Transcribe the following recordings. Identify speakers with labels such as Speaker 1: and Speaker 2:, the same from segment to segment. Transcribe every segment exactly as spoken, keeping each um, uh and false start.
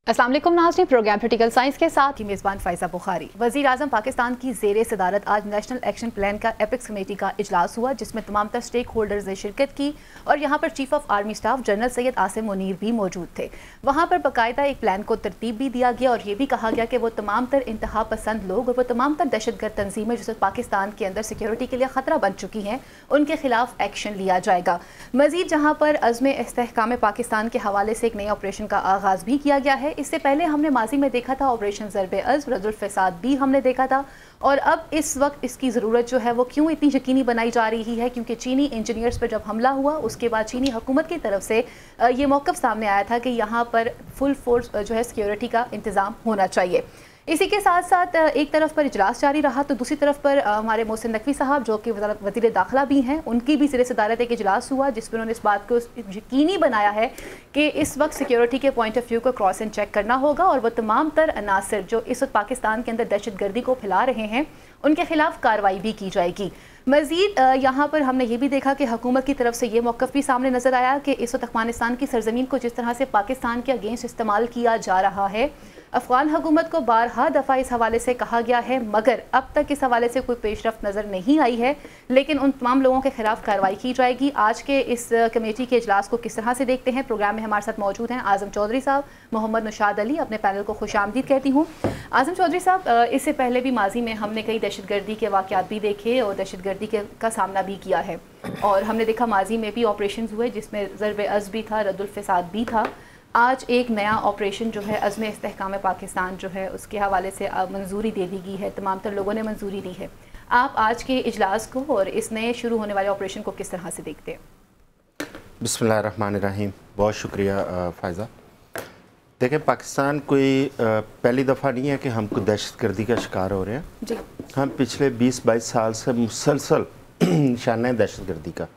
Speaker 1: अस्सलाम वालेकुम नाज़रीन, प्रोग्राम क्रिटिकल साइंस के साथ ही मेज़बान फ़ाइज़ा बुखारी। वज़ीर आज़म पाकिस्तान की ज़ेर सदारत आज नेशनल एक्शन प्लान का एपिक्स कमेटी का इजलास हुआ, जिसमें तमाम तर स्टेक होल्डर्स ने शिरकत की और यहाँ पर chief of army staff general Syed Asim Munir भी मौजूद थे। वहाँ पर बाकायदा एक प्लान को तरतीब भी दिया गया और ये भी कहा गया कि वो तमाम तर इंतहा पसंद लोग और वो तमाम तर दहशतगर्द तंजीमें जिससे पाकिस्तान के अंदर सिक्योरिटी के लिए ख़तरा बन चुकी हैं, उनके खिलाफ एक्शन लिया जाएगा। मज़ीद जहाँ पर अज़्म इस्तेहकाम पाकिस्तान के हवाले से एक नए ऑपरेशन का आगाज़ भी किया गया है। इससे पहले हमने माजी में देखा था ऑपरेशन ज़रबे अज़्म, रद्दुल फ़साद भी हमने देखा था और अब इस वक्त इसकी ज़रूरत जो है वो क्यों इतनी यकीनी बनाई जा रही है, क्योंकि चीनी इंजीनियर्स पर जब हमला हुआ उसके बाद चीनी हुकूमत की तरफ से ये मौक़िफ़ सामने आया था कि यहाँ पर फुल फोर्स जो है सिक्योरिटी का इंतज़ाम होना चाहिए। इसी के साथ साथ एक तरफ पर इजलास जारी रहा तो दूसरी तरफ पर हमारे मोहसिन नकवी साहब जो कि वज़ीर दाखिला भी हैं, उनकी भी ज़ेर सदारत एक इजलास हुआ जिसमें उन्होंने इस बात को यकीनी बनाया है कि इस वक्त सिक्योरिटी के पॉइंट ऑफ व्यू को क्रॉस एंड चेक करना होगा और वह तमाम तर अनासर जो इस वक्त पाकिस्तान के अंदर दहशत गर्दी को फैला रहे हैं उनके खिलाफ कार्रवाई भी की जाएगी। मज़ीद यहाँ पर हमने ये भी देखा कि हुकूमत की तरफ से ये मौक़िफ़ भी सामने नज़र आया कि इस वक्त अफ़गानिस्तान की सरज़मीन को जिस तरह से पाकिस्तान के अगेंस्ट इस्तेमाल किया जा रहा है, अफ़गान हुकूमत को बारहा दफ़ा इस हवाले से कहा गया है मगर अब तक इस हवाले से कोई पेशरफ्त नज़र नहीं आई है, लेकिन उन तमाम लोगों के खिलाफ कार्रवाई की जाएगी। आज के इस कमेटी के इजलास को किस तरह से देखते हैं, प्रोग्राम में हमारे साथ मौजूद हैं आज़म चौधरी साहब, मोहम्मद निशाद अली। अपने पैनल को खुशामदीद कहती हूँ। आज़म चौधरी साहब, इससे पहले भी माजी में हमने कई दहशत गर्दी के वाक़यात भी देखे और दहशत गर्दी के का सामना भी किया है और हमने देखा माजी में भी ऑपरेशन हुए जिसमें ज़रबे अज़्म भी था, रद्दुल फ़साद भी था। आज एक नया ऑपरेशन जो है अज़्म इस्तेहकाम पाकिस्तान जो है उसके हवाले से मंजूरी दे दी गई है, तमाम तर लोगों ने मंजूरी दी है। आप आज के इजलास को और इस नए शुरू होने वाले ऑपरेशन को किस तरह से देखते हैं?
Speaker 2: बिस्मिल्लाहिर्रहमानिर्रहीम। बहुत शुक्रिया फ़ायज़ा। देखें, पाकिस्तान कोई पहली दफ़ा नहीं है कि हम कोई दहशत गर्दी का शिकार हो रहे हैं
Speaker 1: जी। हम
Speaker 2: पिछले बीस बाईस साल से मुसलसल निशाना है दहशत गर्दी का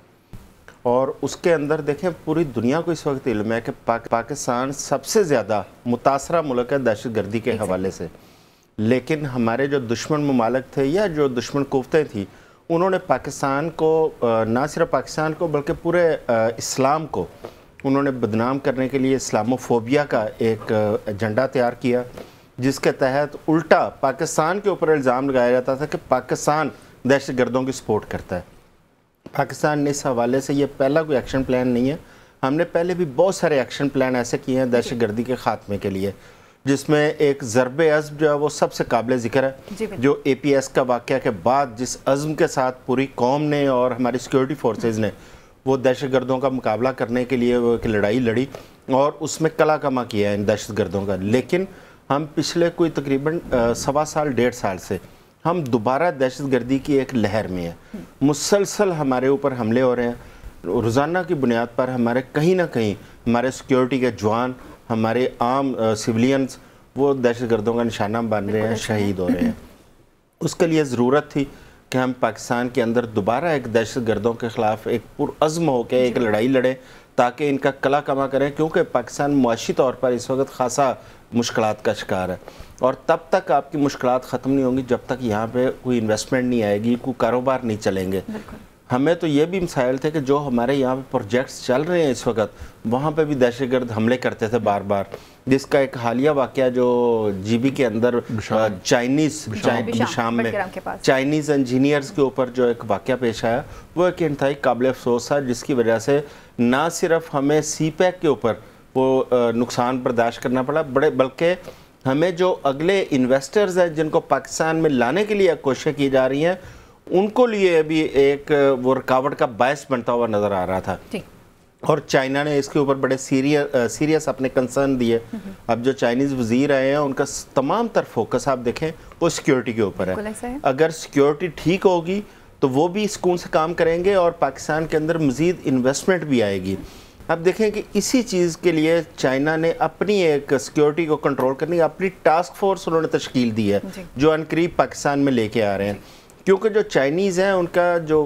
Speaker 2: और उसके अंदर देखें पूरी दुनिया को इस वक्त इल्म है कि पाक, पाकिस्तान सबसे ज़्यादा मुतासरा मुल्क है दहशत गर्दी के हवाले से। लेकिन हमारे जो दुश्मन ममालिक थे या जो दुश्मन कुव्वतें थी उन्होंने पाकिस्तान को ना सिर्फ पाकिस्तान को बल्कि पूरे इस्लाम को उन्होंने बदनाम करने के लिए इस्लामोफोबिया का एक एजेंडा तैयार किया, जिसके तहत उल्टा पाकिस्तान के ऊपर इल्ज़ाम लगाया जाता था कि पाकिस्तान दहशत गर्दों की सपोर्ट करता है। पाकिस्तान ने इस हवाले से ये पहला कोई एक्शन प्लान नहीं है, हमने पहले भी बहुत सारे एक्शन प्लान ऐसे किए हैं दहशत गर्दी के ख़ात्मे के लिए, जिसमें एक ज़रबे अज़्म जो है वो सबसे काबिल ज़िक्र है, जो ए पी एस का वाक़या के बाद जिस अज़्म के साथ पूरी कौम ने और हमारी सिक्योरिटी फोर्सेज ने वो दहशत गर्दों का मुकाबला करने के लिए वो एक लड़ाई लड़ी और उसमें कला कमा किया है इन दहशत गर्दों का। लेकिन हम पिछले कोई तकरीबन सवा साल डेढ़ साल से हम दोबारा दहशत गर्दी की एक लहर में है, मुसलसल हमारे ऊपर हमले हो रहे हैं। रोज़ाना की बुनियाद पर हमारे कहीं ना कहीं हमारे सिक्योरिटी के जवान, हमारे आम सिविलियंस वो दहशत गर्दों का निशाना बन रहे हैं, शहीद हो रहे हैं। उसके लिए ज़रूरत थी कि हम पाकिस्तान के अंदर दोबारा एक दहशत गर्दों के ख़िलाफ़ एक पुरअज़्म होकर एक लड़ाई लड़ें ताकि इनका कला कमा करें, क्योंकि पाकिस्तान मुआशी तौर पर इस वक्त ख़ासा मुश्किलात का शिकार है और तब तक आपकी मुश्किलात ख़त्म नहीं होंगी जब तक यहाँ पे कोई इन्वेस्टमेंट नहीं आएगी, कोई कारोबार नहीं चलेंगे। हमें तो ये भी मसाइल थे कि जो हमारे यहाँ पे प्रोजेक्ट्स चल रहे हैं इस वक्त वहाँ पे भी दहशतगर्द हमले करते थे बार बार, जिसका एक हालिया वाक़या जो जीबी के अंदर चाइनीज़ शाम में चाइनीज़ इंजीनियर्स के ऊपर जो एक वाक़या पेश आया वो एक इंतहाई काबिल अफसोस था, जिसकी वजह से ना सिर्फ हमें सी पैक के ऊपर वो नुकसान बर्दाश्त करना पड़ा, बड़े बल्कि हमें जो अगले इन्वेस्टर्स हैं जिनको पाकिस्तान में लाने के लिए कोशिशें की जा रही हैं उनको लिए भी एक वो रुकावट का बायस बनता हुआ नज़र आ रहा था। और चाइना ने इसके ऊपर बड़े सीरियस सीरियस अपने कंसर्न दिए। अब जो चाइनीज़ वज़ीर आए हैं उनका तमाम तर फोकस आप देखें वो सिक्योरिटी के ऊपर है। अगर सिक्योरिटी ठीक होगी तो वो भी सुकून से काम करेंगे और पाकिस्तान के अंदर मज़ीद इन्वेस्टमेंट भी आएगी। अब देखें कि इसी चीज़ के लिए चाइना ने अपनी एक सिक्योरिटी को कंट्रोल करने की अपनी टास्क फोर्स उन्होंने तश्कील दी है जो अनकरीब पाकिस्तान में लेके आ रहे हैं, क्योंकि जो चाइनीज़ हैं उनका जो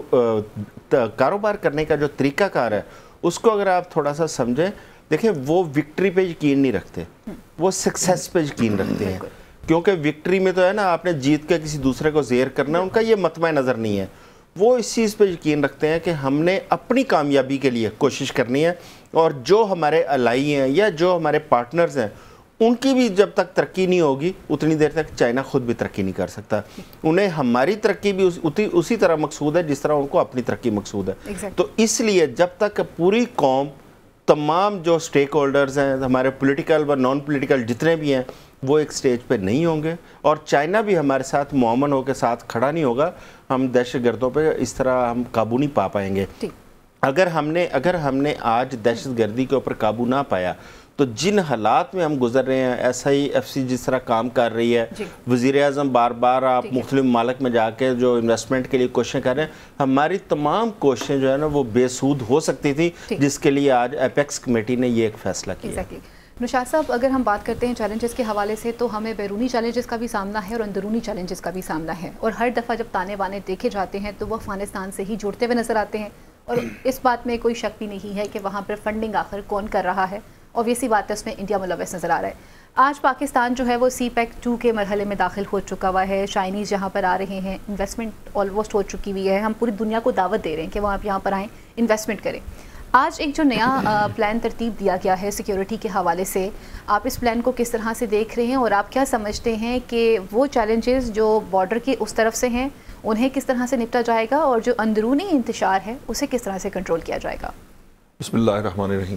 Speaker 2: कारोबार करने का जो तरीक़ाकार है उसको अगर आप थोड़ा सा समझें, देखें वो विक्ट्री पे यकीन नहीं रखते, वो सक्सेस पे यकीन रखते हैं, क्योंकि विक्ट्री में तो है ना आपने जीत के किसी दूसरे को ज़ेर करना, उनका ये मतमा नज़र नहीं है। वो इस चीज़ पे यकीन रखते हैं कि हमने अपनी कामयाबी के लिए कोशिश करनी है और जो हमारे अलाई हैं या जो हमारे पार्टनर्स हैं ان کی بھی جب تک ترقی نہیں ہوگی اتنی دیر تک چائنا خود بھی ترقی نہیں کر سکتا. انہیں ہماری ترقی بھی اسی طرح مقصود ہے جس طرح ان کو اپنی ترقی مقصود ہے. تو اس لیے جب تک پوری قوم, تمام جو سٹیک ہولڈرز ہیں ہمارے پولیٹیکل و نان پولیٹیکل جتنے بھی ہیں, وہ ایک سٹیج پہ نہیں ہوں گے اور چائنا بھی ہمارے ساتھ معاون ہو کے ساتھ کھڑا نہیں ہوگا, ہم دہشت گردوں پہ اس طرح ہم قابو نہیں پا پائیں گے. اگر ہم نے اگر ہم نے آج دہشت گردی کے اوپر قابو نہ پایا تو جن حالات میں ہم گزر رہے ہیں, ایس آئی ایف سی جس طرح کام کر رہی ہے, وزیر اعظم بار بار آپ مختلف ممالک میں جا کے جو انویسٹمنٹ کے لیے کوششیں کر رہے ہیں, ہماری تمام کوششیں جو ہے نا وہ بے سود ہو سکتی تھی, جس کے لیے آج ایپیکس کمیٹی نے یہ ایک فیصلہ کیا.
Speaker 1: نوشاد صاحب, اگر ہم بات کرتے ہیں چیلنجز کے حوالے سے تو ہمیں بیرونی چیلنجز کا بھی سامنا ہے اور اندرونی چیلنجز کا بھی سامنا ہے, اور ہر دفعہ جب تانے بانے دیکھے جاتے ہیں تو وہ افغانستان سے ہی جڑتے ہوئے نظر آتے ہیں, اور اس بات میں کوئی شک بھی نہیں ہے کہ وہاں پر فنڈنگ آخر کون کر رہا ہے. اوبویسلی بات ہے اس میں انڈیا ملوث نظر آ رہا ہے. آج پاکستان جو ہے وہ سی پیک ٹو کے مرحلے میں داخل ہو چکا ہوا ہے, چائنیز جہاں پر آ رہے ہیں, انویسٹمنٹ آلموسٹ ہو چکی ہوئی ہے, ہم پوری دنیا کو دعوت دے رہے ہیں کہ وہ آپ یہاں پر آئیں, انویسٹمنٹ کریں. آج ایک جو نیا پلان ترتیب دیا گیا ہے سیکیورٹی کے حوالے سے, آپ اس پلان کو کس طرح سے دیکھ رہے ہیں اور آپ کیا سمجھتے ہیں کہ وہ چیلنجز جو بارڈر کے اس طرف سے ہیں انہیں کس طرح سے نپٹا جائے گا اور جو اندرونی انتشار ہے اسے کس طرح سے کنٹرول کیا جائے گا؟
Speaker 3: بسم اللہ الرحمن الرحیم.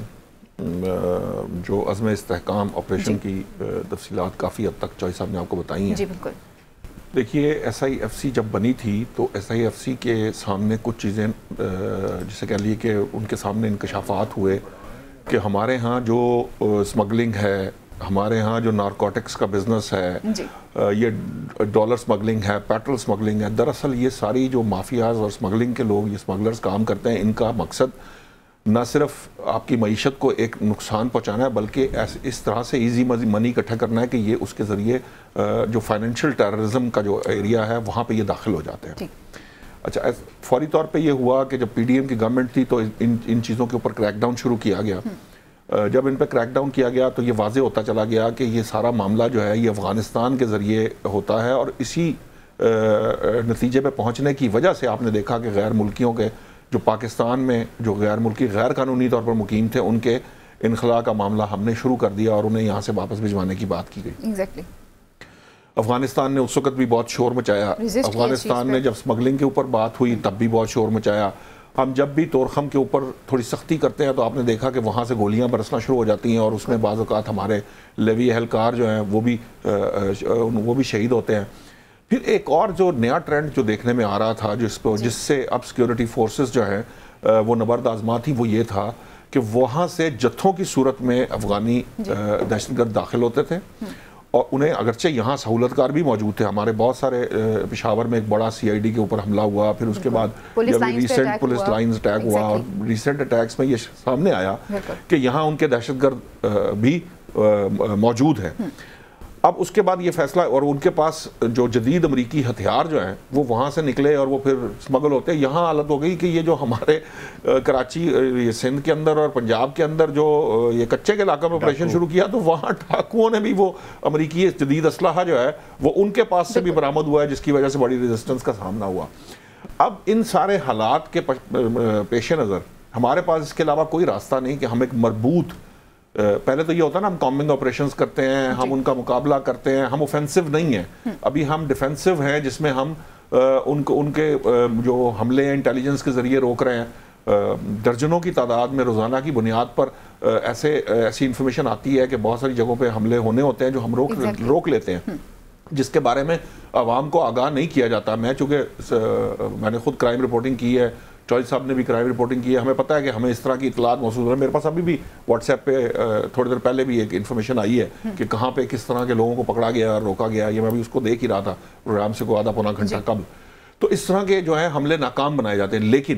Speaker 3: جو عزم استحکام آپریشن کی تفصیلات کافی حد تک چوہی صاحب نے آپ کو بتائی ہیں.
Speaker 1: جی بالکل.
Speaker 3: دیکھیے, ایس آئی ایف سی جب بنی تھی تو ایس آئی ایف سی کے سامنے کچھ چیزیں جسے کہہ لیے کہ ان کے سامنے انکشافات ہوئے کہ ہمارے ہاں جو اسمگلنگ ہے, ہمارے ہاں جو نارکوٹکس کا بزنس ہے, یہ ڈالر اسمگلنگ ہے, پیٹرول اسمگلنگ ہے, دراصل یہ ساری جو مافیاز اور اسمگلنگ کے لوگ, یہ اسمگلرز کام کرتے ہیں, ان کا مقصد نہ صرف آپ کی معیشت کو ایک نقصان پہنچانا ہے بلکہ اس طرح سے ایزی منی اکٹھا کرنا ہے کہ یہ اس کے ذریعے جو فائنینشیل ٹیررزم کا جو ایریا ہے وہاں پہ یہ داخل ہو جاتے ہیں. اچھا, فوری طور پہ یہ ہوا کہ جب پی ڈی ایم کی گورنمنٹ تھی تو ان ان چیزوں کے اوپر کریک ڈاؤن شروع کیا گیا. جب ان پہ کریک ڈاؤن کیا گیا تو یہ واضح ہوتا چلا گیا کہ یہ سارا معاملہ جو ہے یہ افغانستان کے ذریعے ہوتا ہے, اور اسی نتیجے پہ پہنچنے کی وجہ سے آپ نے دیکھا کہ غیر ملکیوں کے جو پاکستان میں جو غیر ملکی غیر قانونی طور پر مقیم تھے ان کے انخلاء کا معاملہ ہم نے شروع کر دیا اور انہیں یہاں سے واپس بھجوانے کی بات کی گئی.
Speaker 1: exactly.
Speaker 3: افغانستان نے اس وقت بھی بہت شور مچایا, افغانستان نے جب اسمگلنگ کے اوپر بات ہوئی تب بھی بہت شور مچایا. ہم جب بھی طورخم کے اوپر تھوڑی سختی کرتے ہیں تو آپ نے دیکھا کہ وہاں سے گولیاں برسنا شروع ہو جاتی ہیں اور اس میں بعض اوقات ہمارے لیوی اہلکار جو ہیں وہ بھی وہ بھی شہید ہوتے ہیں. پھر ایک اور جو نیا ٹرینڈ جو دیکھنے میں آ رہا تھا جس پہ جس سے اب سیکیورٹی فورسز جو ہیں وہ نبرد آزما تھی, وہ یہ تھا کہ وہاں سے جتھوں کی صورت میں افغانی دہشت گرد داخل ہوتے تھے, اور انہیں اگرچہ یہاں سہولت کار بھی موجود تھے. ہمارے بہت سارے پشاور میں ایک بڑا سی آئی ڈی کے اوپر حملہ ہوا, پھر اس کے بعد جب ریسنٹ پولیس لائنز اٹیک ہوا, اور ریسنٹ اٹیکس میں یہ سامنے آیا کہ یہاں ان کے دہشت گرد بھی موجود ہیں. اب اس کے بعد یہ فیصلہ, اور ان کے پاس جو جدید امریکی ہتھیار جو ہیں وہ وہاں سے نکلے اور وہ پھر سمگل ہوتے ہیں. یہاں حالت ہو گئی کہ یہ جو ہمارے کراچی سندھ کے اندر اور پنجاب کے اندر جو یہ کچے کے علاقے میں آپریشن شروع کیا تو وہاں ڈاکوؤں نے بھی وہ امریکی جدید اسلحہ جو ہے وہ ان کے پاس سے بھی برآمد ہوا ہے, جس کی وجہ سے بڑی ریزسٹنس کا سامنا ہوا. اب ان سارے حالات کے پیش نظر ہمارے پاس اس کے علاوہ کوئی راستہ نہیں کہ ہم ایک مربوط, پہلے تو یہ ہوتا ہے نا ہم کامبنگ آپریشنز کرتے ہیں, ہم ان کا مقابلہ کرتے ہیں, ہم اوفینسو نہیں ہیں, ابھی ہم ڈیفینسو ہیں جس میں ہم ان کو ان کے جو حملے ہیں انٹیلیجنس کے ذریعے روک رہے ہیں. درجنوں کی تعداد میں روزانہ کی بنیاد پر ایسے ایسی انفارمیشن آتی ہے کہ بہت ساری جگہوں پہ حملے ہونے ہوتے ہیں جو ہم روک روک لیتے ہیں, جس کے بارے میں عوام کو آگاہ نہیں کیا جاتا. میں چونکہ میں نے خود کرائم رپورٹنگ کی ہے, چوہی صاحب نے بھی کرائم رپورٹنگ کی ہے, ہمیں پتہ ہے کہ ہمیں اس طرح کی اطلاعات موصول ہیں. میرے پاس ابھی بھی واٹس ایپ پہ تھوڑی دیر پہلے بھی ایک انفارمیشن آئی ہے کہ کہاں پہ کس طرح کے لوگوں کو پکڑا گیا اور روکا گیا. یہ میں بھی اس کو دیکھ ہی رہا تھا پروگرام سے کو آدھا پونا گھنٹہ قبل. تو اس طرح کے جو ہیں حملے ناکام بنائے جاتے ہیں. لیکن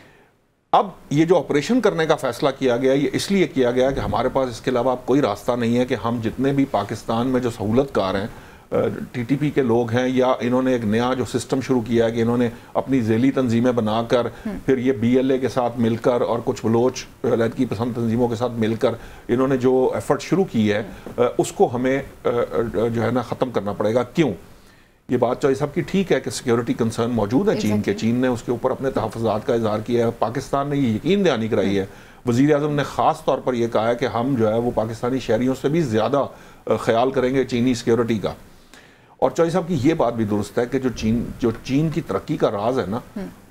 Speaker 3: اب یہ جو آپریشن کرنے کا فیصلہ کیا گیا یہ اس لیے کیا گیا کہ ہمارے پاس اس کے علاوہ اب کوئی راستہ نہیں ہے کہ ہم جتنے بھی پاکستان میں جو سہولت کار ہیں, ٹی ٹی پی کے لوگ ہیں, یا انہوں نے ایک نیا جو سسٹم شروع کیا ہے کہ انہوں نے اپنی ذیلی تنظیمیں بنا کر پھر یہ بی ایل اے کے ساتھ مل کر اور کچھ بلوچ علیحدگی پسند تنظیموں کے ساتھ مل کر انہوں نے جو ایفرٹ شروع کی ہے اس کو ہمیں جو ہے نا ختم کرنا پڑے گا. کیوں؟ یہ بات چوہی صاحب کی ٹھیک ہے کہ سیکیورٹی کنسرن موجود ہے چین کے, چین نے اس کے اوپر اپنے تحفظات کا اظہار کیا ہے, پاکستان نے یہ یقین دہانی کرائی ہے وزیر اعظم نے خاص طور پر یہ کہا ہے کہ ہم جو ہے وہ پاکستانی شہریوں سے بھی زیادہ خیال کریں گے چینی سیکیورٹی کا. اور چوہدری صاحب کی یہ بات بھی درست ہے کہ جو چین جو چین کی ترقی کا راز ہے نا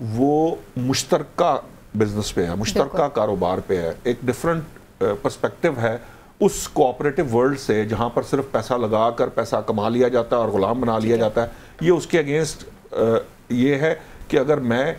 Speaker 3: وہ مشترکہ بزنس پہ ہے, مشترکہ کاروبار پہ ہے, ایک ڈفرنٹ پرسپیکٹو ہے اس کوآپریٹو ورلڈ سے جہاں پر صرف پیسہ لگا کر پیسہ کما لیا جاتا ہے اور غلام بنا لیا جاتا ہے. یہ اس کے اگینسٹ یہ ہے کہ اگر میں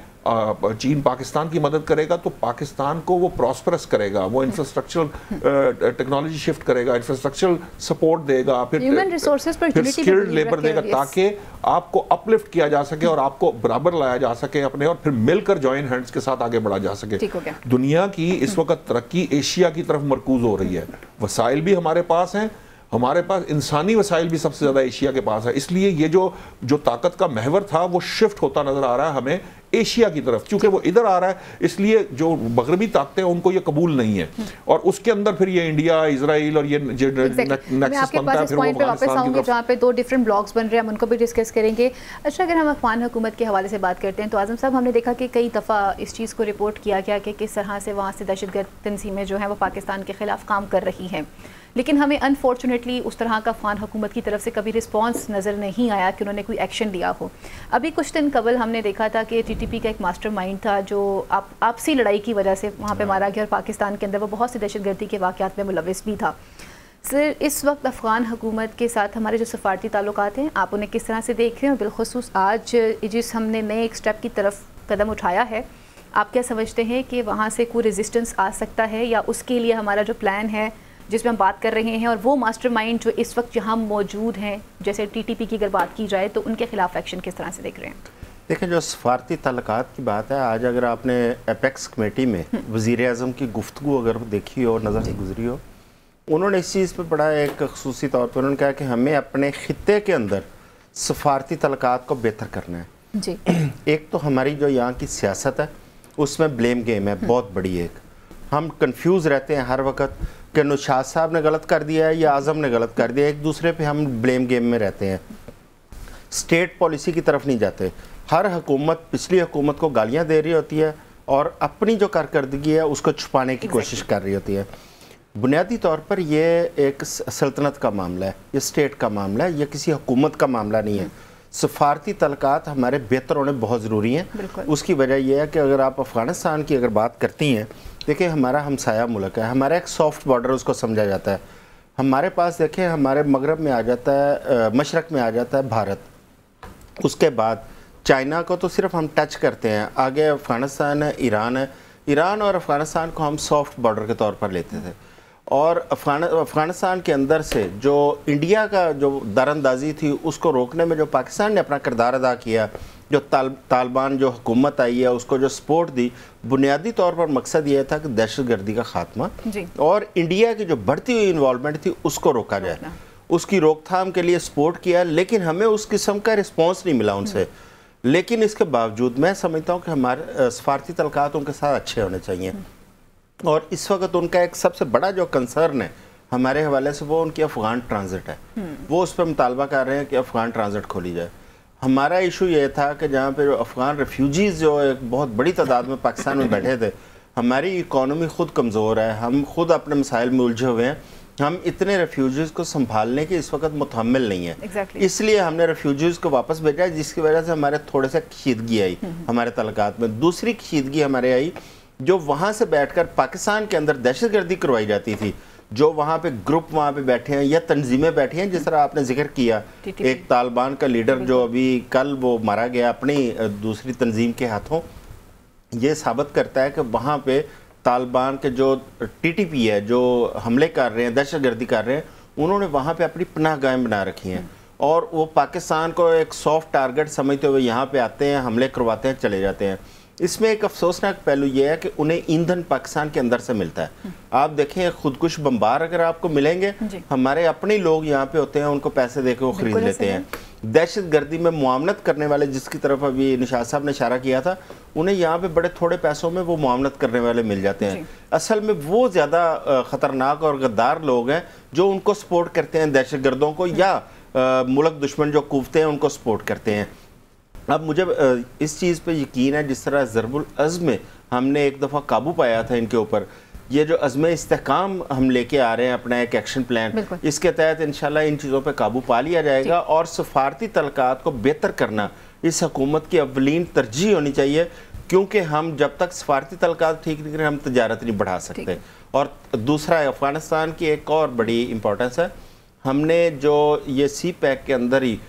Speaker 3: چین پاکستان کی مدد کرے گا تو پاکستان کو وہ پراسپرس کرے گا, وہ انفراسٹرکچرل ٹیکنالوجی شفٹ کرے گا, انفراسٹرکچرل سپورٹ دے گا, پھر اسکلڈ لیبر دے گا تاکہ آپ کو اپ لفٹ کیا جا سکے اور آپ کو برابر لایا جا سکے اپنے, اور پھر مل کر جوائن ہینڈز کے ساتھ آگے بڑھا جا سکے. دنیا کی اس وقت ترقی ایشیا کی طرف مرکوز ہو رہی ہے, وسائل بھی ہمارے پاس ہیں, ہمارے پاس انسانی وسائل بھی سب سے زیادہ ایشیا کے پاس ہے. اس لیے یہ جو جو طاقت کا محور تھا وہ شفٹ ہوتا نظر آ رہا ہے ہمیں ایشیا کی طرف, چونکہ وہ ادھر آ رہا ہے اس لیے جو مغربی طاقتیں ان کو یہ قبول نہیں ہے, اور اس کے اندر پھر یہ انڈیا, اسرائیل اور یہ نیکسس بنتا ہے. پھر وہ افغانستان کی طرف
Speaker 1: جہاں پہ دو ڈفرنٹ بلاکس بن رہے ہیں ہم ان کو بھی ڈسکس کریں گے. اچھا, اگر ہم افغان حکومت کے حوالے سے بات کرتے ہیں تو اعظم صاحب ہم نے دیکھا کہ کئی دفعہ اس چیز کو رپورٹ کیا گیا کہ کس طرح سے وہاں سے دہشت گرد تنظیمیں جو ہیں وہ پاکستان کے خلاف کام کر رہی ہیں, لیکن ہمیں انفارچونیٹلی اس طرح کا افغان حکومت کی طرف سے کبھی رسپانس نظر نہیں آیا کہ انہوں نے کوئی ایکشن لیا ہو. ابھی کچھ دن قبل ہم نے دیکھا تھا کہ ٹی ٹی پی کا ایک ماسٹر مائنڈ تھا جو آپسی لڑائی کی وجہ سے وہاں پہ مارا گیا, اور پاکستان کے اندر وہ بہت سی دہشت گردی کے واقعات میں ملوث بھی تھا. سر, اس وقت افغان حکومت کے ساتھ ہمارے جو سفارتی تعلقات ہیں آپ انہیں کس طرح سے دیکھ رہے ہیں, اور بالخصوص آج جس ہم نے نئے ایک اسٹیپ کی طرف قدم اٹھایا ہے, آپ کیا سمجھتے ہیں کہ وہاں سے کوئی ریزسٹنس آ سکتا ہے, یا اس کے لیے ہمارا جو پلان ہے جس میں ہم بات کر رہے ہیں اور وہ ماسٹر مائنڈ جو اس وقت جہاں موجود ہیں جیسے ٹی ٹی پی کی اگر بات کی جائے تو ان کے خلاف ایکشن کس طرح سے دیکھ رہے ہیں؟
Speaker 2: دیکھیں, جو سفارتی تعلقات کی بات ہے, آج اگر آپ نے ایپیکس کمیٹی میں وزیر اعظم کی گفتگو اگر دیکھی ہو, نظر سے گزری ہو, انہوں نے اس چیز پہ بڑا ایک خصوصی طور پر انہوں نے کہا کہ ہمیں اپنے خطے کے اندر سفارتی تعلقات کو بہتر کرنا ہے.
Speaker 1: جی,
Speaker 2: ایک تو ہماری جو یہاں کی سیاست ہے اس میں بلیم گیم ہے بہت بڑی, ایک ہم کنفیوز رہتے ہیں ہر وقت کہ نوشاد صاحب نے غلط کر دیا ہے یا اعظم نے غلط کر دیا ہے, ایک دوسرے پہ ہم بلیم گیم میں رہتے ہیں, اسٹیٹ پالیسی کی طرف نہیں جاتے. ہر حکومت پچھلی حکومت کو گالیاں دے رہی ہوتی ہے اور اپنی جو کارکردگی ہے اس کو چھپانے کی کوشش کر رہی ہوتی ہے. بنیادی طور پر یہ ایک سلطنت کا معاملہ ہے, یہ اسٹیٹ کا معاملہ ہے, یہ کسی حکومت کا معاملہ نہیں ہے. سفارتی تعلقات ہمارے بہتر ہونے بہت ضروری ہیں. اس کی وجہ یہ ہے کہ اگر آپ افغانستان کی اگر بات کرتی ہیں, دیکھیں ہمارا ہمسایہ ملک ہے, ہمارا ایک سافٹ بارڈر اس کو سمجھا جاتا ہے. ہمارے پاس دیکھیں ہمارے مغرب میں آ جاتا ہے, مشرق میں آ جاتا ہے بھارت, اس کے بعد چائنا کو تو صرف ہم ٹچ کرتے ہیں, آگے افغانستان ہے, ایران ہے. ایران اور افغانستان کو ہم سافٹ بارڈر کے طور پر لیتے تھے, اور افغان افغانستان کے اندر سے جو انڈیا کا جو دراندازی تھی اس کو روکنے میں جو پاکستان نے اپنا کردار ادا کیا, جو طالبان جو حکومت آئی ہے اس کو جو سپورٹ دی, بنیادی طور پر مقصد یہ تھا کہ دہشت گردی کا خاتمہ جی. اور انڈیا کی جو بڑھتی ہوئی انوالومنٹ تھی اس کو روکا جائے, اس کی روک تھام کے لیے سپورٹ کیا, لیکن ہمیں اس قسم کا رسپانس نہیں ملا ان سے. لیکن اس کے باوجود میں سمجھتا ہوں کہ ہمارے سفارتی تعلقات ان کے ساتھ اچھے ہونے چاہیے, اور اس وقت ان کا ایک سب سے بڑا جو کنسرن ہے ہمارے حوالے سے وہ ان کی افغان ٹرانزٹ ہے. وہ اس پہ مطالبہ کر رہے ہیں کہ افغان ٹرانزٹ کھولی جائے. ہمارا ایشو یہ تھا کہ جہاں پہ جو افغان ریفیوجیز جو ایک بہت بڑی تعداد میں پاکستان میں بیٹھے تھے, ہماری اکانومی خود کمزور ہے, ہم خود اپنے مسائل میں الجھے ہوئے ہیں, ہم اتنے ریفیوجیز کو سنبھالنے کے اس وقت متحمل نہیں ہیں. exactly. اس لیے ہم نے ریفیوجیز کو واپس بھیجا ہے, جس کی وجہ سے ہمارے تھوڑے سے کشیدگی آئی ہمارے تعلقات میں. دوسری کشیدگی ہمارے آئی جو وہاں سے بیٹھ کر پاکستان کے اندر دہشت گردی کروائی جاتی تھی, جو وہاں پہ گروپ وہاں پہ بیٹھے ہیں یا تنظیمیں بیٹھی ہیں, جس طرح آپ نے ذکر کیا ایک طالبان کا لیڈر جو ابھی کل وہ مارا گیا اپنی دوسری تنظیم کے ہاتھوں, یہ ثابت کرتا ہے کہ وہاں پہ طالبان کے جو ٹی ٹی پی ہے جو حملے کر رہے ہیں, دہشت گردی کر رہے ہیں, انہوں نے وہاں پہ اپنی پناہ گاہیں بنا رکھی ہیں, اور وہ پاکستان کو ایک سافٹ ٹارگٹ سمجھتے ہوئے یہاں پہ آتے ہیں, حملے کرواتے ہیں, چلے جاتے ہیں. اس میں ایک افسوسناک پہلو یہ ہے کہ انہیں ایندھن پاکستان کے اندر سے ملتا ہے. آپ دیکھیں خودکش بمبار اگر آپ کو ملیں گے, ہمارے اپنے لوگ یہاں پہ ہوتے ہیں, ان کو پیسے دے کے وہ خرید لیتے ہیں. دہشت گردی میں معاونت کرنے والے, جس کی طرف ابھی نشاد صاحب نے اشارہ کیا تھا, انہیں یہاں پہ بڑے تھوڑے پیسوں میں وہ معاونت کرنے والے مل جاتے ہیں. اصل میں وہ زیادہ خطرناک اور غدار لوگ ہیں جو ان کو سپورٹ کرتے ہیں, دہشت گردوں کو یا ملک دشمن جو قوتیں ہیں ان کو سپورٹ کرتے ہیں. اب مجھے اس چیز پہ یقین ہے, جس طرح ضرب العزم میں ہم نے ایک دفعہ قابو پایا تھا ان کے اوپر, یہ جو عزم استحکام ہم لے کے آ رہے ہیں اپنا ایک ایکشن پلان، اس کے تحت انشاءاللہ ان چیزوں پہ قابو پا لیا جائے گا، اور سفارتی تعلقات کو بہتر کرنا اس حکومت کی اولین ترجیح ہونی چاہیے، کیونکہ ہم جب تک سفارتی تعلقات ٹھیک نہیں کریں ہم تجارت نہیں بڑھا سکتے۔ اور دوسرا افغانستان کی ایک اور بڑی امپورٹنس ہے، ہم نے جو یہ سی پیک کے اندر ہی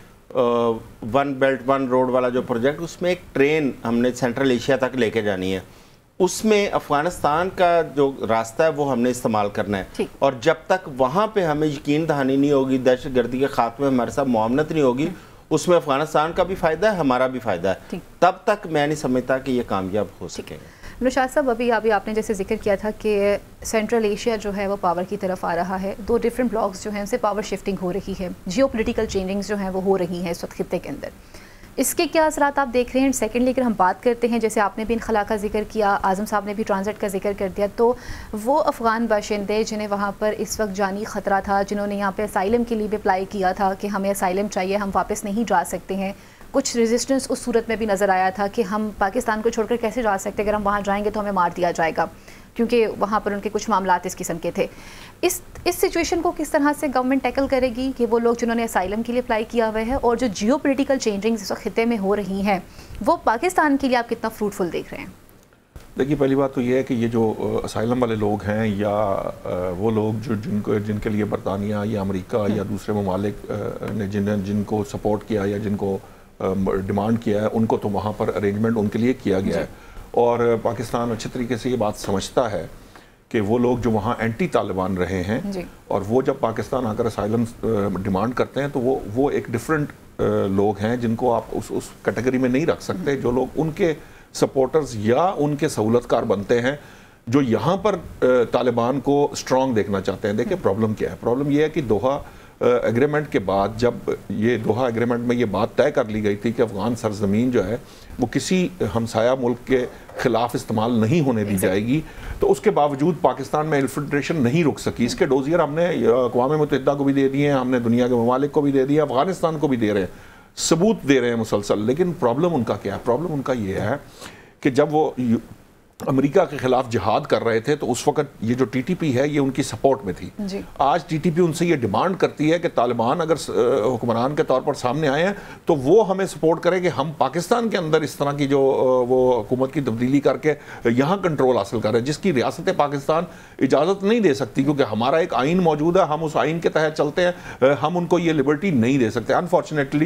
Speaker 2: ون بیلٹ ون روڈ والا جو پروجیکٹ، اس میں ایک ٹرین ہم نے سینٹرل ایشیا تک لے کے جانی ہے، اس میں افغانستان کا جو راستہ ہے وہ ہم نے استعمال کرنا ہے، اور جب تک وہاں پہ ہمیں یقین دہانی نہیں ہوگی، دہشت گردی کے خاتمے میں ہمارے ساتھ معاونت نہیں ہوگی، اس میں افغانستان کا بھی فائدہ ہے، ہمارا بھی فائدہ ہے، تب تک میں نہیں سمجھتا کہ یہ کامیاب ہو سکے گا۔
Speaker 1: نشاط صاحب، ابھی ابھی آپ نے جیسے ذکر کیا تھا کہ سینٹرل ایشیا جو ہے وہ پاور کی طرف آ رہا ہے، دو ڈیفرنٹ بلاکس جو ہیں ان سے پاور شفٹنگ ہو رہی ہے، جیو پولیٹیکل چینجنگز جو ہیں وہ ہو رہی ہیں اس وقت خطے کے اندر، اس کے کیا اثرات آپ دیکھ رہے ہیں؟ سیکنڈلی اگر ہم بات کرتے ہیں، جیسے آپ نے بھی انخلا کا ذکر کیا، اعظم صاحب نے بھی ٹرانزٹ کا ذکر کر دیا، تو وہ افغان باشندے جنہیں وہاں پر اس وقت جانی خطرہ تھا، جنہوں نے یہاں پہ اسائلم کے لیے بھی اپلائی کیا تھا کہ ہمیں اسائلم چاہیے، ہم واپس نہیں جا سکتے ہیں، کچھ ریزسٹنس اس صورت میں بھی نظر آیا تھا کہ ہم پاکستان کو چھوڑ کر کیسے جا سکتے، اگر ہم وہاں جائیں گے تو ہمیں مار دیا جائے گا، کیونکہ وہاں پر ان کے کچھ معاملات اس قسم کے تھے۔ اس اس سچویشن کو کس طرح سے گورنمنٹ ٹیکل کرے گی کہ وہ لوگ جنہوں نے اسائلم کے لیے اپلائی کیا ہوا ہے، اور جو جیو پولیٹیکل چینجنگز اس وقت خطے میں ہو رہی ہیں وہ پاکستان کے لیے آپ کتنا فروٹفل دیکھ رہے ہیں؟
Speaker 3: دیکھیے، پہلی بات تو یہ ہے کہ یہ جو اسائلم والے لوگ ہیں، یا وہ لوگ جو جن کو جن کے لیے برطانیہ یا امریکہ یا دوسرے ممالک نے جن جن کو سپورٹ کیا یا جن کو ڈیمانڈ کیا ہے، ان کو تو وہاں پر ارینجمنٹ ان کے لیے کیا گیا ہے، اور پاکستان اچھے طریقے سے یہ بات سمجھتا ہے کہ وہ لوگ جو وہاں اینٹی طالبان رہے ہیں، اور وہ جب پاکستان آ کر اسائلم ڈیمانڈ کرتے ہیں تو وہ وہ ایک ڈیفرنٹ لوگ ہیں جن کو آپ اس اس کیٹیگری میں نہیں رکھ سکتے، جو لوگ ان کے سپورٹرز یا ان کے سہولت کار بنتے ہیں، جو یہاں پر طالبان کو اسٹرانگ دیکھنا چاہتے ہیں۔ دیکھیں پرابلم کیا ہے، پرابلم یہ ہے کہ دوحہ ایگریمنٹ کے بعد، جب یہ دوحہ ایگریمنٹ میں یہ بات طے کر لی گئی تھی کہ افغان سرزمین جو ہے وہ کسی ہمسایہ ملک کے خلاف استعمال نہیں ہونے دی جائے گی، تو اس کے باوجود پاکستان میں انفلٹریشن نہیں رک سکی۔ اس کے ڈوزیر ہم نے اقوام متحدہ کو بھی دے دیے ہیں، ہم نے دنیا کے ممالک کو بھی دے دیا، افغانستان کو بھی دے رہے ہیں، ثبوت دے رہے ہیں مسلسل۔ لیکن پرابلم ان کا کیا ہے؟ پرابلم ان کا یہ ہے کہ جب وہ امریکہ کے خلاف جہاد کر رہے تھے تو اس وقت یہ جو ٹی ٹی پی ہے یہ ان کی سپورٹ میں تھی۔ آج ٹی ٹی پی ان سے یہ ڈیمانڈ کرتی ہے کہ طالبان اگر حکمران کے طور پر سامنے آئے ہیں تو وہ ہمیں سپورٹ کرے کہ ہم پاکستان کے اندر اس طرح کی جو وہ حکومت کی تبدیلی کر کے یہاں کنٹرول حاصل کر رہے ہیں، جس کی ریاست پاکستان اجازت نہیں دے سکتی، کیونکہ ہمارا ایک آئین موجود ہے، ہم اس آئین کے تحت چلتے ہیں، ہم ان کو یہ لبرٹی نہیں دے سکتے۔ انفارچونیٹلی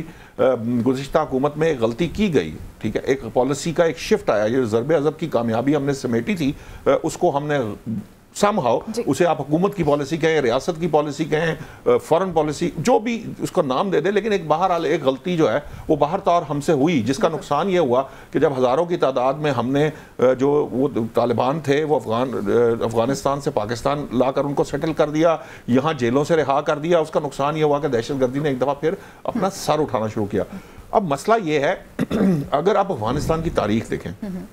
Speaker 3: گزشتہ حکومت میں ایک غلطی کی گئی، ٹھیک ہے، ایک پالیسی کا ایک شفٹ آیا، یہ ضرب عضب کی کامیابی ہم نے سمیٹی تھی، اس کو ہم نے سم ہاؤ اسے آپ حکومت کی پالیسی کہیں، ریاست کی پالیسی کہیں، فورن پالیسی، جو بھی اس کو نام دے دے، لیکن ایک بہرحال ایک غلطی جو ہے وہ باہر طور ہم سے ہوئی، جس کا نقصان یہ ہوا کہ جب ہزاروں کی تعداد میں ہم نے جو وہ طالبان تھے وہ افغان افغانستان سے پاکستان لا کر ان کو سیٹل کر دیا، یہاں جیلوں سے رہا کر دیا، اس کا نقصان یہ ہوا کہ دہشت گردی نے ایک دفعہ پھر اپنا سر اٹھانا شروع کیا۔ اب مسئلہ یہ ہے، اگر آپ افغانستان کی تاریخ دیکھیں،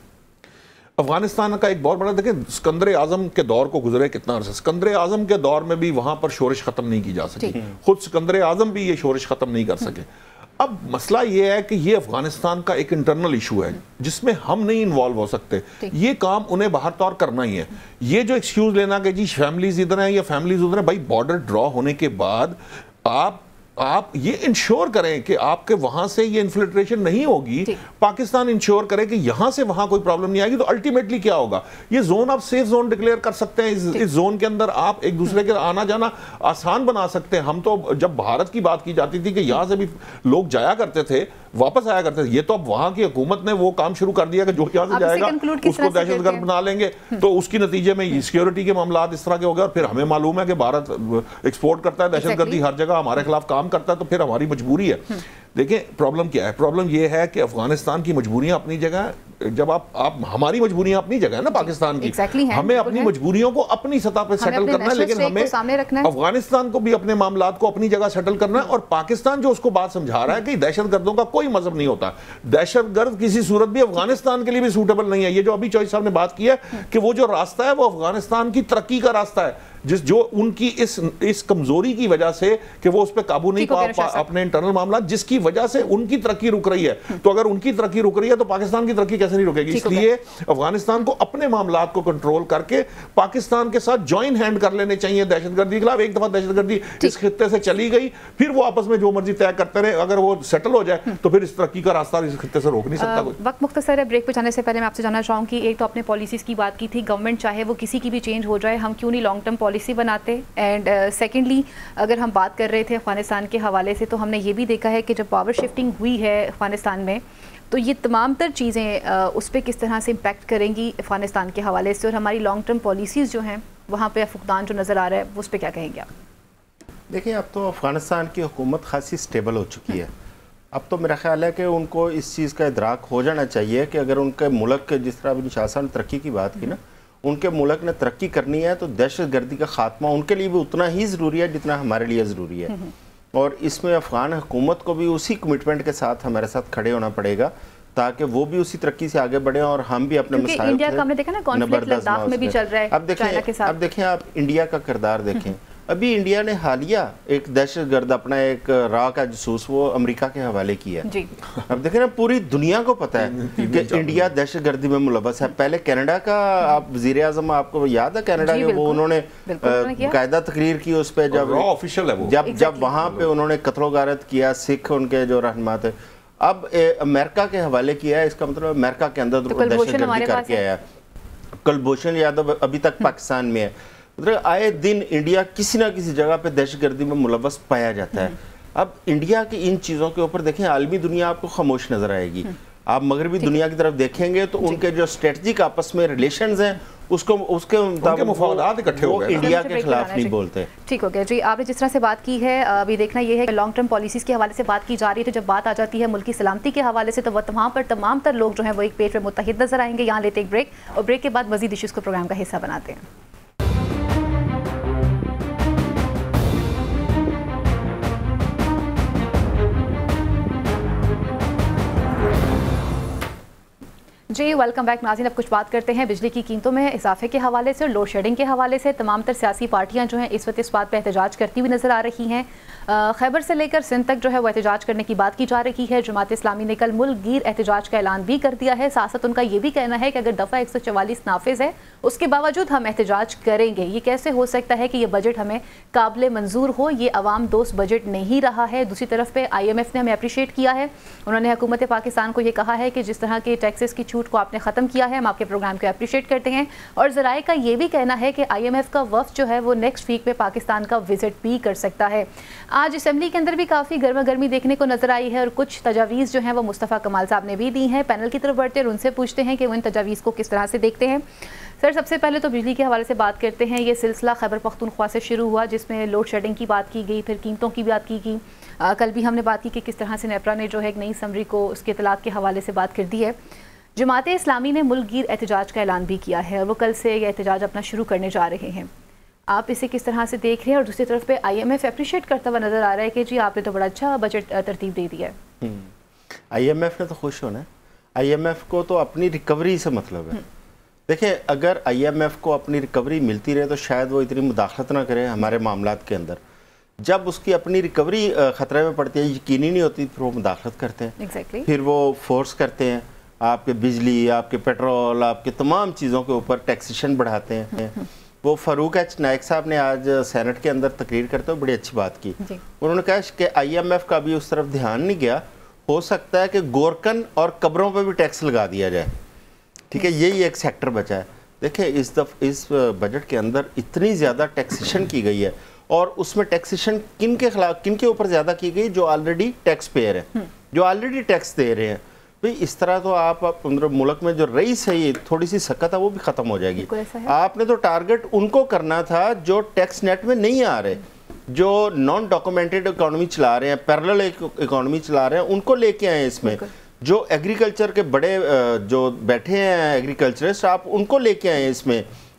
Speaker 3: افغانستان کا ایک بہت بڑا، دیکھیں سکندر اعظم کے دور کو گزرے کتنا عرصہ، سکندر اعظم کے دور میں بھی وہاں پر شورش ختم نہیں کی جا سکی، خود سکندر اعظم بھی یہ شورش ختم نہیں کر سکے۔ اب مسئلہ یہ ہے کہ یہ افغانستان کا ایک انٹرنل ایشو ہے جس میں ہم نہیں انوالو ہو سکتے، یہ کام انہیں باہر طور کرنا ہی ہے۔ یہ جو ایکسکیوز لینا کہ جی فیملیز ادھر ہیں یا فیملیز ادھر ہیں، بھائی بارڈر ڈرا ہونے کے بعد آپ آپ یہ انشور کریں کہ آپ کے وہاں سے یہ انفلٹریشن نہیں ہوگی، پاکستان انشور کرے کہ یہاں سے وہاں کوئی پرابلم نہیں آئے گی، تو الٹیمیٹلی کیا ہوگا، یہ زون آپ سیف زون ڈکلیئر کر سکتے ہیں، اس زون کے اندر آپ ایک دوسرے کے آنا جانا آسان بنا سکتے ہیں۔ ہم تو جب بھارت کی بات کی جاتی تھی کہ یہاں سے بھی لوگ جایا کرتے تھے، واپس آیا کرتے تھے، یہ تو اب وہاں کی حکومت نے وہ کام شروع کر دیا کہ جو یہاں سے جائے گا اس کو دہشت گرد بنا لیں گے، تو اس کی نتیجے میں سیکیورٹی کے معاملات اس طرح کے ہو گئے، اور پھر ہمیں معلوم ہے کہ بھارت ایکسپورٹ کرتا ہے دہشت گردی ہر جگہ، ہمارے خلاف کام کرتا ہے، تو پھر ہماری مجبوری ہے۔ دیکھیں پرابلم کیا ہے، پرابلم یہ ہے کہ افغانستان کی مجبوریاں اپنی جگہ، جب آپ آپ ہماری مجبوریاں اپنی جگہ ہے نا پاکستان کی، ہمیں اپنی مجبوریوں کو اپنی سطح پہ سیٹل کرنا ہے، لیکن ہمیں افغانستان کو بھی اپنے معاملات کو اپنی جگہ سیٹل کرنا ہے، اور پاکستان جو اس کو بات سمجھا رہا ہے کہ دہشت گردوں کا کوئی مذہب نہیں ہوتا، دہشت گرد کسی صورت بھی افغانستان کے لیے بھی سوٹیبل نہیں ہے۔ یہ جو ابھی چوہدری صاحب نے بات کی ہے کہ وہ جو راستہ ہے وہ افغانستان کی ترقی کا راستہ ہے، جس جو ان کی اس اس کمزوری کی وجہ سے کہ وہ اس پہ قابو نہیں پا اپنے انٹرنل معاملات، جس کی وجہ سے ان کی ترقی رک رہی ہے. تو اگر ان کی ترقی رک رہی ہے تو پاکستان کی ترقی کیسے نہیں رکے گی؟ اس لیے افغانستان کو اپنے معاملات کو کنٹرول کر کے پاکستان کے ساتھ جوائن ہینڈ کر لینے چاہیے دہشت گردی کے خلاف. ایک دفعہ دہشت گردی اس خطے سے چلی گئی، پھر وہ آپس میں جو مرضی طے کرتے رہے، اگر وہ سیٹل ہو جائے تو پھر اس ترقی کا راستہ اس خطے سے روک نہیں سکتا کوئی.
Speaker 1: وقت مختصر ہے، بریک پہ جانے سے پہلے میں آپ سے جاننا چاہوں گی، ایک تو اپنے پالیسیز کی بات کی تھی، گورنمنٹ چاہے وہ کسی کی بھی چینج ہو جائے ہم کیوں نہیں لانگ ٹرم پالیسی بناتے. اینڈ سیکنڈلی اگر ہم بات کر رہے تھے افغانستان کے حوالے سے تو ہم نے یہ بھی دیکھا ہے کہ جب پاور شفٹنگ ہوئی ہے افغانستان میں تو یہ تمام تر چیزیں اس پہ کس طرح سے امپیکٹ کریں گی افغانستان کے حوالے سے، اور ہماری لانگ ٹرم پالیسیز جو ہیں وہاں پہ فقدان جو نظر آ رہا ہے وہ اس پہ کیا کہیں گے آپ؟
Speaker 2: دیکھیں اب تو افغانستان کی حکومت خاصی سٹیبل ہو چکی ہے. اب تو میرا خیال ہے کہ ان کو اس چیز کا ادراک ہو جانا چاہیے کہ اگر ان کے ملک کے، جس طرح ابھی شاہ صاحب نے ترقی کی بات کی نا، ان کے ملک نے ترقی کرنی ہے تو دہشت گردی کا خاتمہ ان کے لیے بھی اتنا ہی ضروری ہے جتنا ہمارے لیے ضروری ہے. اور اس میں افغان حکومت کو بھی اسی کمٹمنٹ کے ساتھ ہمارے ساتھ کھڑے ہونا پڑے گا تاکہ وہ بھی اسی ترقی سے آگے بڑھیں اور ہم بھی اپنے مسائل
Speaker 1: انڈیا کا ہم نے دیکھا نا کانفلکٹ لداخ میں بھی چل رہا ہے. اب دیکھیں
Speaker 2: اب دیکھیں آپ انڈیا کا کردار دیکھیں. ابھی انڈیا نے حالیہ ایک دہشت گرد اپنا ایک را کا جاسوس وہ امریکہ کے حوالے کیا. اب دیکھیں نا پوری دنیا کو پتہ ہے کہ انڈیا دہشت گردی میں ملوث ہے. پہلے کینیڈا کا آپ وزیر اعظم، آپ کو یاد ہے کینیڈا کے وہ انہوں نے باقاعدہ تقریر کی اس پہ، جب جب جب وہاں پہ انہوں نے قتل و غارت کیا سکھ ان کے جو رہنما تھے. اب امریکہ کے حوالے کیا ہے، اس کا مطلب امریکہ کے اندر دہشت گردی کر کے آیا. کلبھوشن یادو ابھی تک پاکستان میں ہے. آئے دن انڈیا کسی نہ کسی جگہ پہ دہشت گردی میں ملوث پایا جاتا ہے. اب انڈیا کی ان چیزوں کے اوپر دیکھیں عالمی دنیا آپ کو خاموش نظر آئے گی. آپ مغربی دنیا کی طرف دیکھیں گے تو ان کے جو اسٹریٹجک آپس میں ریلیشنز ہیں اس کو اس کے
Speaker 3: مفادات اکٹھے ہو گئے،
Speaker 2: انڈیا کے خلاف نہیں بولتے.
Speaker 1: ٹھیک ہو گیا جی. آپ نے جس طرح سے بات کی ہے ابھی دیکھنا یہ ہے کہ لانگ ٹرم پالیسیز کے حوالے سے بات کی جا رہی ہے، تو جب بات آ جاتی ہے ملکی سلامتی کے حوالے سے تو وہاں پر تمام تر لوگ جو ہیں وہ ایک پیج پہ متحد نظر آئیں گے. یہاں لیتے ایک بریک اور بریک کے بعد مزید ایشوز کو پروگرام کا حصہ بناتے ہیں. جی ویلکم بیک ناظرین. اب کچھ بات کرتے ہیں بجلی کی قیمتوں میں اضافے کے حوالے سے اور لوڈ شیڈنگ کے حوالے سے. تمام تر سیاسی پارٹیاں جو ہیں اس وقت اس بات پہ احتجاج کرتی ہوئی نظر آ رہی ہیں. خیبر سے لے کر سندھ تک جو ہے وہ احتجاج کرنے کی بات کی جا رہی ہے. جماعت اسلامی نے کل ملک گیر احتجاج کا اعلان بھی کر دیا ہے. ساتھ ساتھ ان کا یہ بھی کہنا ہے کہ اگر دفعہ ایک سو چوالیس نافذ ہے اس کے باوجود ہم احتجاج کریں گے. یہ کیسے ہو سکتا ہے کہ یہ بجٹ ہمیں قابل منظور ہو؟ یہ عوام دوست بجٹ نہیں رہا ہے. دوسری طرف پہ آئی ایم ایف نے ہمیں اپریشیٹ کیا ہے. انہوں نے حکومت پاکستان کو یہ کہا ہے کہ جس طرح کے ٹیکسز کی چھوٹ کو آپ نے ختم کیا ہے، ہم آپ کے پروگرام کو اپریشیٹ کرتے ہیں. اور ذرائع کا یہ بھی کہنا ہے کہ آئی ایم ایف کا وفد جو ہے وہ نیکسٹ ویک میں پاکستان کا وزٹ بھی کر سکتا ہے. آج اسمبلی کے اندر بھی کافی گرما گرمی دیکھنے کو نظر آئی ہے اور کچھ تجاویز جو ہیں وہ مصطفیٰ کمال صاحب نے بھی دی ہیں. پینل کی طرف بڑھتے اور ان سے پوچھتے ہیں کہ وہ ان تجاویز کو کس طرح سے دیکھتے ہیں. سر سب سے پہلے تو بجلی کے حوالے سے بات کرتے ہیں. یہ سلسلہ خیبر پختونخوا سے شروع ہوا جس میں لوڈ شیڈنگ کی بات کی گئی، پھر قیمتوں کی بات کی گئی. کل بھی ہم نے بات کی کہ کس طرح سے نیپرا نے جو ہے ایک نئی سمری کو اس کے اطلاعات کے حوالے سے بات کر دی ہے. جماعت اسلامی نے ملک گیر احتجاج کا اعلان بھی کیا ہے اور وہ کل سے یہ احتجاج اپنا شروع کرنے جا رہے ہیں. آپ اسے کس طرح سے دیکھ رہے ہیں؟ اور دوسری طرف پہ آئی ایم ایف اپریشیٹ کرتا ہوا نظر آ رہا ہے کہ جی آپ نے تو بڑا اچھا بجٹ ترتیب دے دیا ہے.
Speaker 2: آئی ایم ایف نے تو خوش ہونا ہے. آئی ایم ایف کو تو اپنی ریکوری سے مطلب ہے. دیکھیں اگر آئی ایم ایف کو اپنی ریکوری ملتی رہے تو شاید وہ اتنی مداخلت نہ کرے ہمارے معاملات کے اندر. جب اس کی اپنی ریکوری خطرے میں پڑتی ہے، یقینی نہیں ہوتی، پھر وہ مداخلت کرتے ہیں. exactly. پھر وہ فورس کرتے ہیں آپ کے بجلی، آپ کے پیٹرول، آپ کے تمام چیزوں کے اوپر ٹیکسیشن بڑھاتے ہیں. وہ فاروق ایچ نائک صاحب نے آج سینٹ کے اندر تقریر کرتے ہوئے بڑی اچھی بات کی. انہوں نے کہا کہ آئی ایم ایف کا بھی اس طرف دھیان نہیں گیا. ہو سکتا ہے کہ گورکن اور قبروں پہ بھی ٹیکس لگا دیا جائے. ٹھیک ہے، یہی ایک سیکٹر بچا ہے. دیکھیں اس دف اس بجٹ کے اندر اتنی زیادہ ٹیکسیشن کی گئی ہے اور اس میں ٹیکسیشن کن کے خلاف کن کے اوپر زیادہ کی گئی؟ جو آلریڈی ٹیکس پیئر ہیں، جو آلریڈی ٹیکس دے رہے ہیں. بھئی اس طرح تو آپ ملک میں جو رئیس ہے یہ تھوڑی سی سکت ہے وہ بھی ختم ہو جائے گی. آپ نے تو ٹارگٹ ان کو کرنا تھا جو ٹیکس نیٹ میں نہیں آ رہے، جو نان ڈاکومنٹڈ اکانومی چلا رہے ہیں، پیرلل اکانومی چلا رہے ہیں، ان کو لے کے آئے اس میں. جو ایگریکلچر کے بڑے جو بیٹھے ہیں ایگریکلچرسٹ، آپ ان کو لے کے آئے اس میں.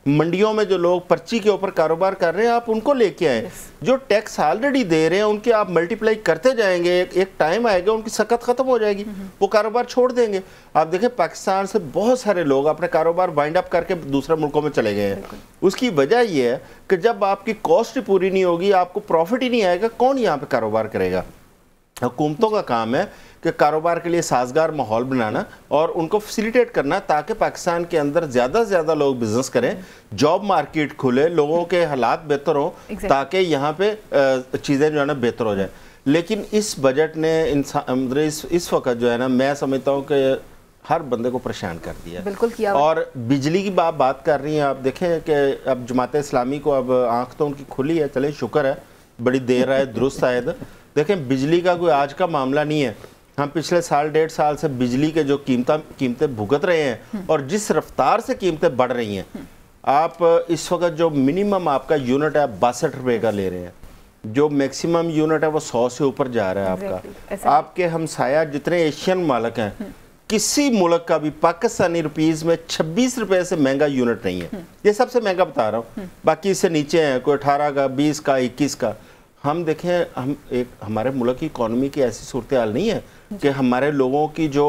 Speaker 2: मंडियों में जो लोग पर्ची के ऊपर कारोबार कर रहे हैं आप उनको लेके आए, जो टैक्स ऑलरेडी दे रहे हैं उनके आप मल्टीप्लाई करते जाएंगे, एक, एक टाइम आएगा उनकी सकत खत्म हो जाएगी, वो कारोबार छोड़ देंगे। आप देखें पाकिस्तान से बहुत सारे लोग अपने कारोबार वाइंड अप करके दूसरे मुल्कों में चले गए हैं। उसकी वजह ये है कि जब आपकी कॉस्ट पूरी नहीं होगी, आपको प्रॉफिट ही नहीं आएगा, कौन यहाँ पे कारोबार करेगा? हुकूमतों का काम है कि कारोबार के लिए साजगार माहौल बनाना और उनको फैसिलिटेट करना ताकि पाकिस्तान के अंदर ज़्यादा से ज़्यादा लोग बिजनेस करें, जॉब मार्केट खुले, लोगों के हालात बेहतर हों, ताकि यहाँ पे चीज़ें जो है ना बेहतर हो जाए। लेकिन इस बजट ने इंसान इस, इस वक्त जो है ना मैं समझता हूँ कि हर बंदे को परेशान कर दिया।
Speaker 1: बिल्कुल किया।
Speaker 2: और बिजली की बात बात कर रही हैं आप, देखें कि अब जमात इस्लामी को अब आँख तो उनकी खुली है, चले शुक्र है, बड़ी देर आए दुरुस्त आए। देखें बिजली का कोई आज का मामला नहीं है, हम पिछले साल डेढ़ साल से बिजली के जो कीमता कीमतें भुगत रहे हैं और जिस रफ्तार से कीमतें बढ़ रही हैं, आप इस वक्त जो मिनिमम आपका यूनिट है बासठ रुपये का ले रहे हैं, जो मैक्सिमम यूनिट है वो सौ से ऊपर जा रहा है आपका। आपके हमसाया जितने एशियन मालिक हैं, किसी मुल्क का भी पाकिस्तानी रुपीज़ में छब्बीस रुपये से महंगा यूनिट नहीं है, ये सबसे महंगा बता रहा हूँ, बाकी इससे नीचे हैं कोई अठारह का, बीस का, इक्कीस का। हम देखें, हम एक हमारे मुल्क की इकॉनमी की ऐसी सूरत हाल नहीं है कि हमारे लोगों की जो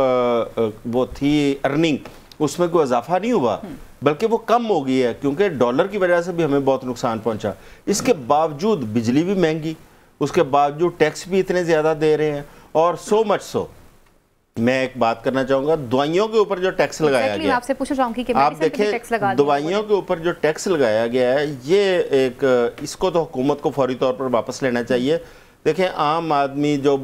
Speaker 2: आ, वो थी अर्निंग उसमें कोई इजाफा नहीं हुआ, बल्कि वो कम हो गई है, क्योंकि डॉलर की वजह से भी हमें बहुत नुकसान पहुंचा। इसके बावजूद बिजली भी महंगी, उसके बावजूद टैक्स भी इतने ज़्यादा दे रहे हैं, और सो मच सो मैं एक बात करना चाहूँगा, दवाइयों के ऊपर जो टैक्स लगाया गया,
Speaker 1: आपसे पूछना चाहूँगी कि
Speaker 2: आप देखें दवाइयों के ऊपर जो टैक्स लगाया गया है, ये एक इसको तो हुकूमत को फौरी तौर पर वापस लेना चाहिए। देखें आम आदमी जो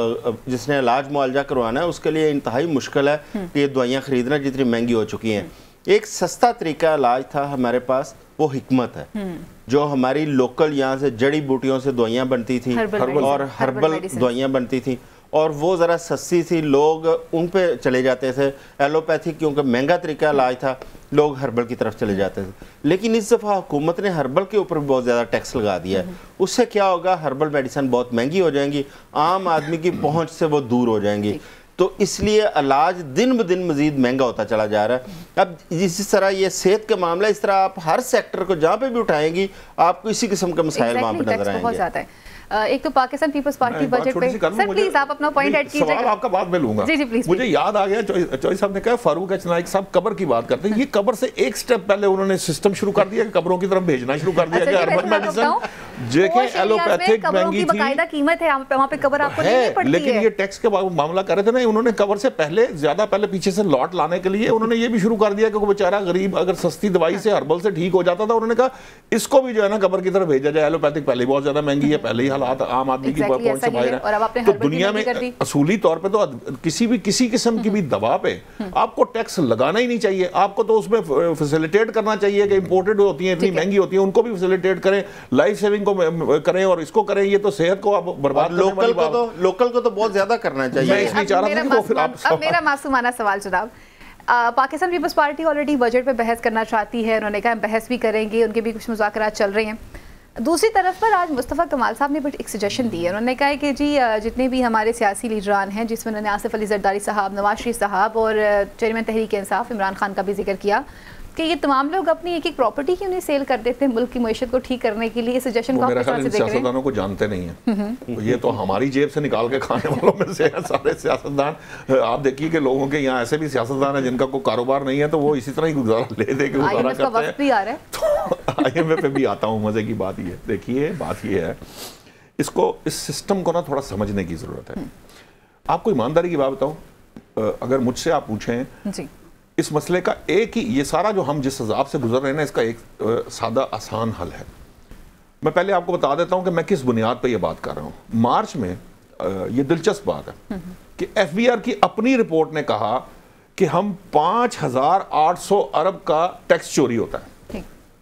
Speaker 2: जिसने इलाज मुआवजा करवाना है उसके लिए इंतहाई मुश्किल है कि ये दवाइयाँ ख़रीदना जितनी महंगी हो चुकी हैं। एक सस्ता तरीका इलाज था हमारे पास, वो हिकमत है, जो हमारी लोकल यहाँ से जड़ी बूटियों से दवाइयाँ बनती थी और हर्बल दवाइयाँ बनती थी, और वो ज़रा सस्ती थी, लोग उन पे चले जाते थे। एलोपैथिक क्योंकि महंगा तरीका इलाज था, लोग हर्बल की तरफ चले जाते थे। लेकिन इस दफ़ा हुकूमत ने हर्बल के ऊपर भी बहुत ज़्यादा टैक्स लगा दिया है। उससे क्या होगा, हर्बल मेडिसिन बहुत महंगी हो जाएंगी, आम आदमी की पहुंच से वो दूर हो जाएंगी, तो इसलिए इलाज दिन ब दिन मज़ीद महंगा होता चला जा रहा है। अब इसी तरह ये सेहत का मामला, इस तरह आप हर सेक्टर को जहाँ पे भी उठाएंगी आपको इसी किस्म के मसाइल वहाँ पे नजर आएंगे।
Speaker 1: एक तो पाकिस्तान पीपल्स पार्टी बजट पे, सर प्लीज आप अपना पॉइंट ऐड कीजिए।
Speaker 3: सवाल आपका बाद में लूंगा।
Speaker 1: जी जी प्लीज।
Speaker 3: मुझे याद आ गया, चौधरी साहब ने कहा फारूक एच नाइक साहब कबर की बात करते हैं, ये कबर से एक स्टेप पहले उन्होंने सिस्टम शुरू कर दिया कि कबरों की तरफ भेजना शुरू कर दिया कि हर्बल मेडिसिन जेके एलोपैथिक महंगी थी,
Speaker 1: बाकायदा कीमत है वहां पे कबर आपको देनी पड़ती है।
Speaker 3: लेकिन ये टैक्स के मामला कर रहे थे ना, उन्होंने कबर से पहले ज्यादा पहले पीछे से लॉट लाने के लिए उन्होंने ये भी शुरू कर दिया कि कोई बेचारा गरीब अगर सस्ती दवाई से हर्बल से ठीक हो जाता था, उन्होंने कहा इसको भी जो है ना कबर की तरफ भेजा जाए। एलोपैथिक पहले बहुत ज्यादा महंगी है, पहले ही हालात आम आदमी की पहुंच से बाहर है, तो दुनिया में असूली तौर पे तो किसी भी किसी किस्म की भी दवा पे आपको टैक्स लगाना ही नहीं चाहिए। आपको तो उसमें फैसिलिटेट करना चाहिए कि इंपोर्टेड होती हैं, इतनी महंगी होती हैं, उनको भी फैसिलिटेट करें, लाइफ सेविंग को करें और इसको करें। ये तो सेहत को आप बर्बाद करने वाली बात।
Speaker 2: लोकल को तो लोकल को तो बहुत ज्यादा करना चाहिए।
Speaker 3: मैं इसलिए चाह रहा था कि फिर आप
Speaker 1: अब मेरा मासूमाना सवाल जनाब, पाकिस्तान पीपल्स पार्टी ऑलरेडी बजट पे बहस करना चाहती है, उन्होंने कहा बहस भी करेंगे, उनके भी कुछ मुज़ाकरात चल रहे हैं। दूसरी तरफ पर आज मुस्तफ़ा कमाल साहब ने बट एक सजेशन दी है, उन्होंने कहा है कि जी जितने भी हमारे सियासी लीडरान हैं, जिसमें उन्होंने आसिफ अली जरदारी साहब, नवाज शरीफ साहब और चेयरमैन तहरीक इंसाफ इमरान खान का भी जिक्र किया कि ये तमाम लोग अपनी एक एक प्रॉपर्टी क्यों नहीं सेल कर देते मुल्क की मईशत को ठीक करने के लिए। सजेशन को
Speaker 3: सियासतदानों को जानते नहीं है, ये तो हमारी जेब से निकाल के खाने वालों में से हैं सारे सियासतदान। आप देखिए कि लोगों के यहाँ ऐसे भी सियासतदान हैं जिनका कोई कारोबार नहीं है, तो वो इसी तरह ही गुजारा ले दे के गुजारा करते हैं। तो आई एम एफ पे भी आता हूँ, मजे की बात ये देखिए, बात ये है इसको इस सिस्टम को ना थोड़ा समझने की जरूरत है। आपको ईमानदारी की बात बताऊँ, अगर मुझसे आप पूछें इस मसले का एक ही, ये सारा जो हम जिस हिसाब से गुजर रहे हैं ना, इसका एक आ, सादा आसान हल है। मैं पहले आपको बता देता हूं कि मैं किस बुनियाद पे ये बात कर रहा हूं। मार्च में आ, ये दिलचस्प बात है कि एफ बी आर की अपनी रिपोर्ट ने कहा कि हम पांच हजार आठ सौ अरब का टैक्स चोरी होता है।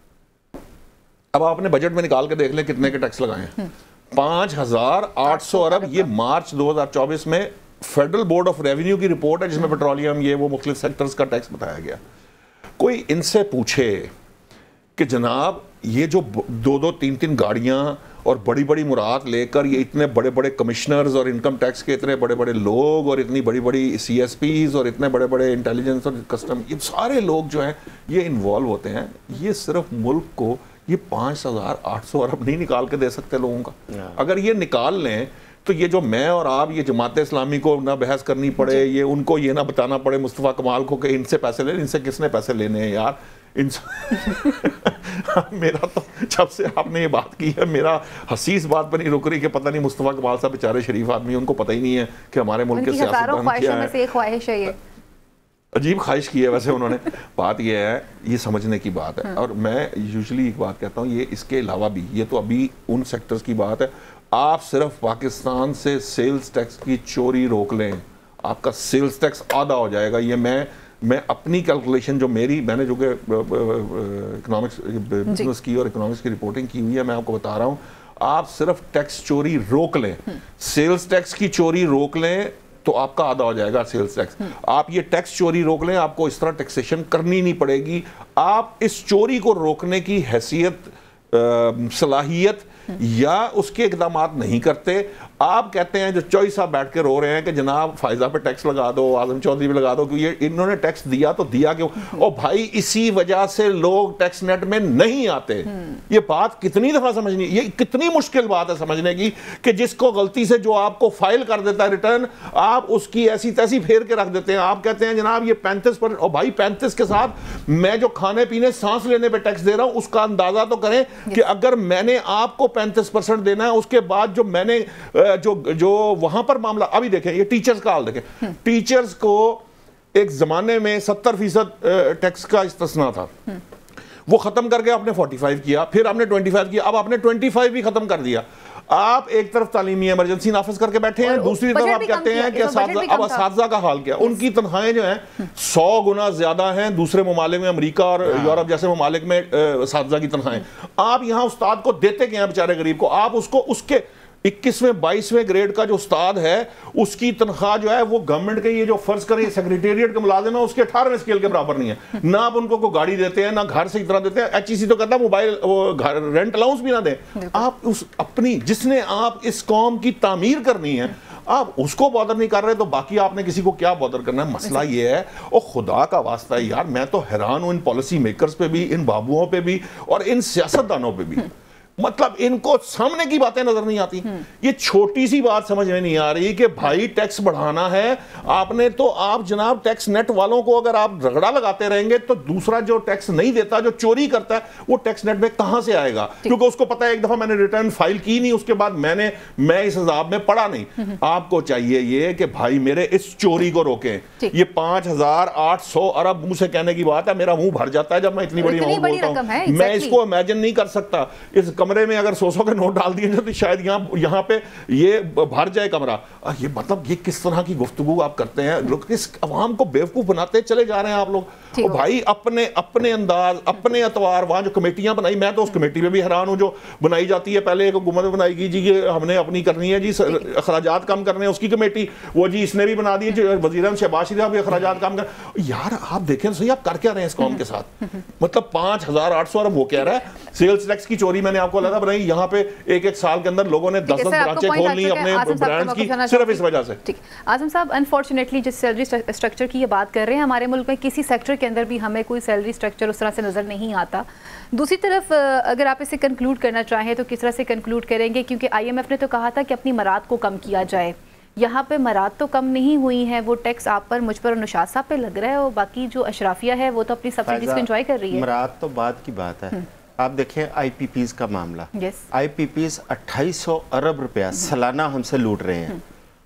Speaker 3: अब आपने बजट में निकाल के देख लें कितने के टैक्स लगाए हैं, पांच हजार आठ सौ अरब। ये मार्च दो हजार चौबीस में फेडरल बोर्ड ऑफ रेवेन्यू की रिपोर्ट है, जिसमें पेट्रोलियम ये वो मुख्तलिफ सेक्टर्स का टैक्स बताया गया। कोई इनसे पूछे कि जनाब ये जो दो दो तीन तीन गाड़ियां اور بڑی بڑی مراد لے کر یہ اتنے بڑے بڑے کمشنرز اور انکم ٹیکس کے اتنے بڑے بڑے لوگ اور اتنی بڑی بڑی سی ایس پیز اور اتنے بڑے بڑے انٹیلیجنس اور کسٹم، یہ سارے لوگ جو ہیں یہ انوالو ہوتے ہیں. یہ صرف ملک کو یہ پانچ ہزار آٹھ سو ارب نہیں نکال کے دے سکتے لوگوں کا. اگر یہ نکال لیں تو یہ جو میں اور آپ یہ جماعت اسلامی کو نہ بحث کرنی پڑے، یہ ان کو یہ نہ بتانا پڑے مصطفیٰ کمال کو کہ ان سے پیسے لے، ان سے کس نے پیسے لینے ہیں یار. ان میرا تو جب سے آپ نے یہ بات کی ہے میرا ہنسی اس بات پہ نہیں رک رہی کہ پتہ نہیں مصطفیٰ کمال صاحب بیچارے شریف آدمی، ان کو پتہ ہی نہیں ہے کہ ہمارے ملک کے سیاستدان کیا ہے.
Speaker 1: خواہش ہے، یہ
Speaker 3: عجیب خواہش کی ہے ویسے انہوں نے. بات یہ ہے، یہ سمجھنے کی بات ہے. اور میں یوزلی ایک بات کہتا ہوں، یہ اس کے علاوہ بھی، یہ تو ابھی ان سیکٹرز کی بات ہے، آپ صرف پاکستان سے سیلز ٹیکس کی چوری روک لیں، آپ کا سیلز ٹیکس آدھا ہو جائے گا. یہ میں میں اپنی کیلکولیشن جو میری میں نے جو کہ اکنامکس بزنس کی اور اکنامکس کی رپورٹنگ کی ہوئی ہے، میں آپ کو بتا رہا ہوں، آپ صرف ٹیکس چوری روک لیں، سیلز ٹیکس کی چوری روک لیں تو آپ کا آدھا ہو جائے گا سیلز ٹیکس. آپ یہ ٹیکس چوری روک لیں، آپ کو اس طرح ٹیکسیشن کرنی نہیں پڑے گی. آپ اس چوری کو روکنے کی حیثیت، صلاحیت یا اس کے اقدامات نہیں کرتے. آپ کہتے ہیں جو چوئی صاحب بیٹھ کے رو رہے ہیں کہ جناب فائزہ پہ ٹیکس لگا دو، اعظم چودھری پہ لگا دو، کہ یہ انہوں نے ٹیکس دیا تو دیا کیوں؟ اور بھائی اسی وجہ سے لوگ ٹیکس نیٹ میں نہیں آتے. یہ بات کتنی دفعہ سمجھنی، یہ کتنی مشکل بات ہے سمجھنے کی کہ جس کو غلطی سے جو آپ کو فائل کر دیتا ہے ریٹرن، آپ اس کی ایسی تیسی پھیر کے رکھ دیتے ہیں. آپ کہتے ہیں جناب یہ پینتیس پر، اور بھائی پینتیس کے ساتھ میں جو کھانے پینے سانس لینے پہ ٹیکس دے رہا ہوں اس کا اندازہ تو کریں کہ اگر میں نے آپ کو پینتیس پرسنٹ دینا ہے، اس کے بعد جو میں نے جو جو وہاں پر معاملہ، ابھی دیکھیں یہ ٹیچرز کا حال دیکھیں. ٹیچرز کو ایک زمانے میں ستر فیصد ٹیکس کا استثناء تھا، وہ ختم کر کے آپ نے فورٹی فائیو کیا، پھر آپ نے ٹوینٹی فائیو کیا، اب آپ نے ٹوینٹی فائیو بھی ختم کر دیا. آپ ایک طرف تعلیمی ایمرجنسی نافذ کر کے بیٹھے ہیں، دوسری طرف آپ کہتے ہیں کہ اب اساتذہ کا حال کیا. ان کی تنخواہیں جو ہیں سو گنا زیادہ ہیں دوسرے ممالک میں، امریکہ اور یورپ جیسے ممالک میں اساتذہ کی تنخواہیں. آپ یہاں استاد کو دیتے کیا ہیں بیچارے غریب کو؟ آپ اس کو اس کے اکیسویں بائیسویں گریڈ کا جو استاد ہے اس کی تنخواہ جو ہے وہ گورنمنٹ کے یہ جو فرض کریں سیکریٹریٹ کے ملازم ہے اس کے اٹھارہویں اسکیل کے برابر نہیں ہے. نہ آپ ان کو کوئی گاڑی دیتے ہیں، نہ گھر سے اتنا دیتے ہیں. ایچ ای سی تو کہتا ہے موبائل وہ گھر رینٹ الاؤنس بھی نہ دیں. آپ اس اپنی جس نے آپ اس قوم کی تعمیر کرنی ہے آپ اس کو بادر نہیں کر رہے تو باقی آپ نے کسی کو کیا بادر کرنا ہے؟ مسئلہ یہ ہے. اور خدا کا واسطہ ہے یار، میں تو حیران ہوں ان پالیسی میکرز پہ بھی، ان بابوؤں پہ بھی اور ان سیاستدانوں پہ بھی. مطلب ان کو سامنے کی باتیں نظر نہیں آتی. یہ چھوٹی سی بات سمجھ میں نہیں آ رہی کہ بھائی ٹیکس بڑھانا ہے آپ نے تو آپ جناب ٹیکس نیٹ والوں کو اگر آپ رگڑا لگاتے رہیں گے تو دوسرا جو ٹیکس نہیں دیتا، جو چوری کرتا ہے، وہ ٹیکس نیٹ میں کہاں سے آئے گا؟ کیونکہ اس کو پتا ہے ایک دفعہ میں نے ریٹرن فائل کی نہیں، اس کے بعد میں نے میں اس عذاب میں پڑا نہیں. آپ کو چاہیے یہ کہ بھائی میرے اس چوری کو روکیں. یہ پانچ ہزار آٹھ سو ارب منہ سے کہنے کی بات ہے، میرا منہ بھر جاتا ہے جب میں اتنی بڑی اماؤنٹ بولتا ہوں. میں اس کو امیجن نہیں کر سکتا. اس کمرے میں اگر سو سو کے نوٹ ڈال دیے تو شاید یہاں یہاں پہ یہ بھر جائے کمرہ. یہ مطلب یہ کس طرح کی گفتگو آپ کرتے ہیں؟ لوگ کس عوام کو بیوقوف بناتے چلے جا رہے ہیں آپ لوگ. بھائی اپنے اپنے انداز، اپنے اتوار، وہاں جو کمیٹیاں بنائی، میں تو اس کمیٹی میں بھی حیران ہوں جو بنائی جاتی ہے. پہلے ایک حکومت بنائی گئی جی کہ ہم نے اپنی کرنی ہے جی اخراجات کم کرنے، اس کی کمیٹی وہ جی اس نے بھی بنا دی جو وزیر اعظم شہباز شریف بھی اخراجات کم کر. یار آپ دیکھیں صحیح آپ کر کیا رہے ہیں اس قوم کے ساتھ؟ مطلب پانچ ہزار آٹھ سو ارب وہ کہہ رہا ہے. سیلز ٹیکس کی چوری میں نے آپ کو علیحدہ بنائی، یہاں پہ ایک ایک سال کے اندر لوگوں نے دس دس برانچیں کھول لی اپنے برانڈز کی صرف اس وجہ سے.
Speaker 1: اعظم صاحب انفارچونیٹلی جس سیلری اسٹرکچر کی یہ بات کر رہے ہیں، ہمارے ملک میں کسی سیکٹر کے اندر بھی ہمیں کوئی سیلری اسٹرکچر اس طرح سے نظر نہیں آتا. دوسری طرف اگر آپ اسے کنکلوڈ کرنا چاہیں تو کس طرح سے کنکلوڈ کریں گے؟ کیونکہ آئی ایم ایف نے تو کہا تھا کہ اپنی مراد کو کم کیا جائے. یہاں پہ مراد تو کم نہیں ہوئی ہیں، وہ ٹیکس آپ پر، مجھ پر اور نشاط صاحب پہ لگ رہا ہے، اور باقی جو اشرافیہ ہے وہ تو اپنی سبسڈیز کو انجوائے کر رہی ہے.
Speaker 2: مراد تو بات کی بات ہے. آپ دیکھیں آئی پی پیز کا معاملہ، آئی پی پیز اٹھائیس سو ارب روپیہ سالانہ ہم سے لوٹ رہے ہیں.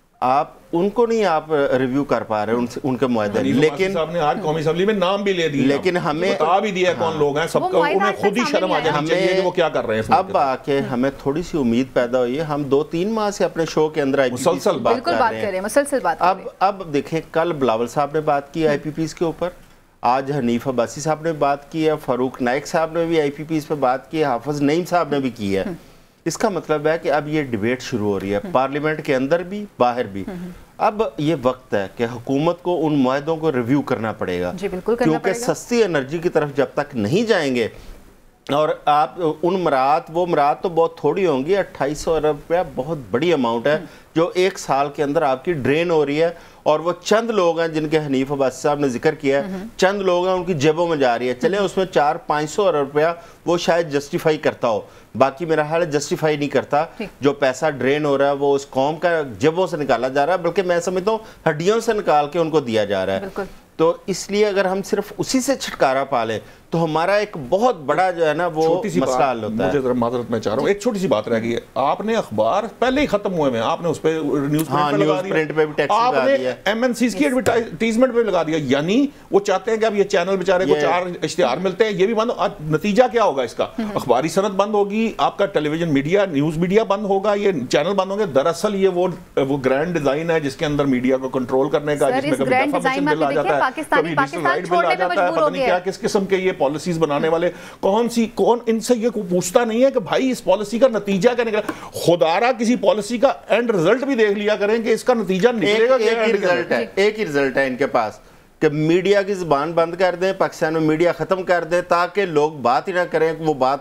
Speaker 2: آپ ان کو نہیں آپ ریویو کر پا رہے ہیں ان کے معاہدے، لیکن
Speaker 3: صاحب نے آج قومی اسمبلی میں نام بھی لے دیا،
Speaker 2: لیکن ہمیں
Speaker 3: بتا بھی دیا کون لوگ ہیں. سب کو انہیں خود ہی شرم آ جانی چاہیے کہ وہ کیا کر رہے ہیں.
Speaker 2: اب آ کے ہمیں تھوڑی سی امید پیدا ہوئی ہے. ہم دو تین ماہ سے اپنے شو کے اندر آئی پی پیز کی بات کر رہے ہیں،
Speaker 1: مسلسل بات.
Speaker 2: اب اب دیکھیں کل بلاول صاحب نے بات کی آئی پی پیز کے اوپر، آج حنیف عباسی صاحب نے بات کی ہے، فاروق نائک صاحب نے بھی آئی پی پیز پہ بات کی ہے، حافظ نعیم صاحب نے بھی کی ہے. اس کا مطلب ہے کہ اب یہ ڈیبیٹ شروع ہو رہی ہے پارلیمنٹ کے اندر بھی باہر بھی. اب یہ وقت ہے کہ حکومت کو ان معاہدوں کو ریویو کرنا پڑے گا، کیونکہ سستی انرجی کی طرف جب تک نہیں جائیں گے اور آپ ان مراد وہ مراد تو بہت تھوڑی ہوں گی، اٹھائیس سو ارب روپیہ بہت بڑی اماؤنٹ ہے جو ایک سال کے اندر آپ کی ڈرین ہو رہی ہے، اور وہ چند لوگ ہیں جن کے حنیف عباسی صاحب نے ذکر کیا ہے، چند لوگ ہیں ان کی جیبوں میں جا رہی ہے. چلیں اس میں چار پانچ سو ارب روپیہ وہ شاید جسٹیفائی کرتا ہو، باقی میرا حال ہے جسٹیفائی نہیں کرتا. جو پیسہ ڈرین ہو رہا ہے وہ اس قوم کا جیبوں سے نکالا جا رہا ہے، بلکہ میں سمجھتا ہوں ہڈیوں سے نکال کے ان کو دیا جا رہا ہے. تو اس لیے اگر ہم صرف اسی سے چھٹکارا پا لیں تو ہمارا ایک بہت بڑا جو ہے نا وہ مسئلہ حل ہوتا ہے.
Speaker 3: مجھے ذرا معذرت میں چاہ رہا ہوں، ایک چھوٹی سی بات رہ گئی ہے. آپ نے اخبار پہلے ہی ختم ہوئے میں آپ نے اس پہ نیوز
Speaker 2: پرنٹ پہ بھی ٹیکس لگا دیا،
Speaker 3: ایم این سیز کی ایڈورٹائزمنٹ پہ لگا دیا، یعنی وہ چاہتے ہیں کہ اب یہ چینل بیچارے کو چار اشتہار ملتے ہیں، یہ بھی بند. نتیجہ کیا ہوگا اس کا؟ اخباری صنعت بند ہوگی، آپ کا television media news media بند ہوگا، یہ چینل بند ہوں گے. دراصل یہ وہ وہ گرینڈ ڈیزائن ہے جس کے اندر میڈیا کو کنٹرول کرنے کا، جس میں کبھی ڈیفامیشن بل آ جاتا ہے، کبھی ڈیجیٹل رائٹ بل آ جاتا ہے، پتہ نہیں کیا کس قسم کے یہ پالیسیز بنانے والے. کون سی کون ان سے یہ پوچھتا نہیں ہے کہ بھائی اس پالیسی کا نتیجہ کیا نکلا؟ خدارا کسی پالیسی کا اینڈ رزلٹ بھی دیکھ لیا کریں کہ اس کا نتیجہ نکلے گا.
Speaker 2: ایک ہی رزلٹ ہے ان کے پاس کہ میڈیا کی زبان بند کر دیں، پاکستان میں میڈیا ختم کر دیں تاکہ لوگ بات ہی نہ کریں، وہ بات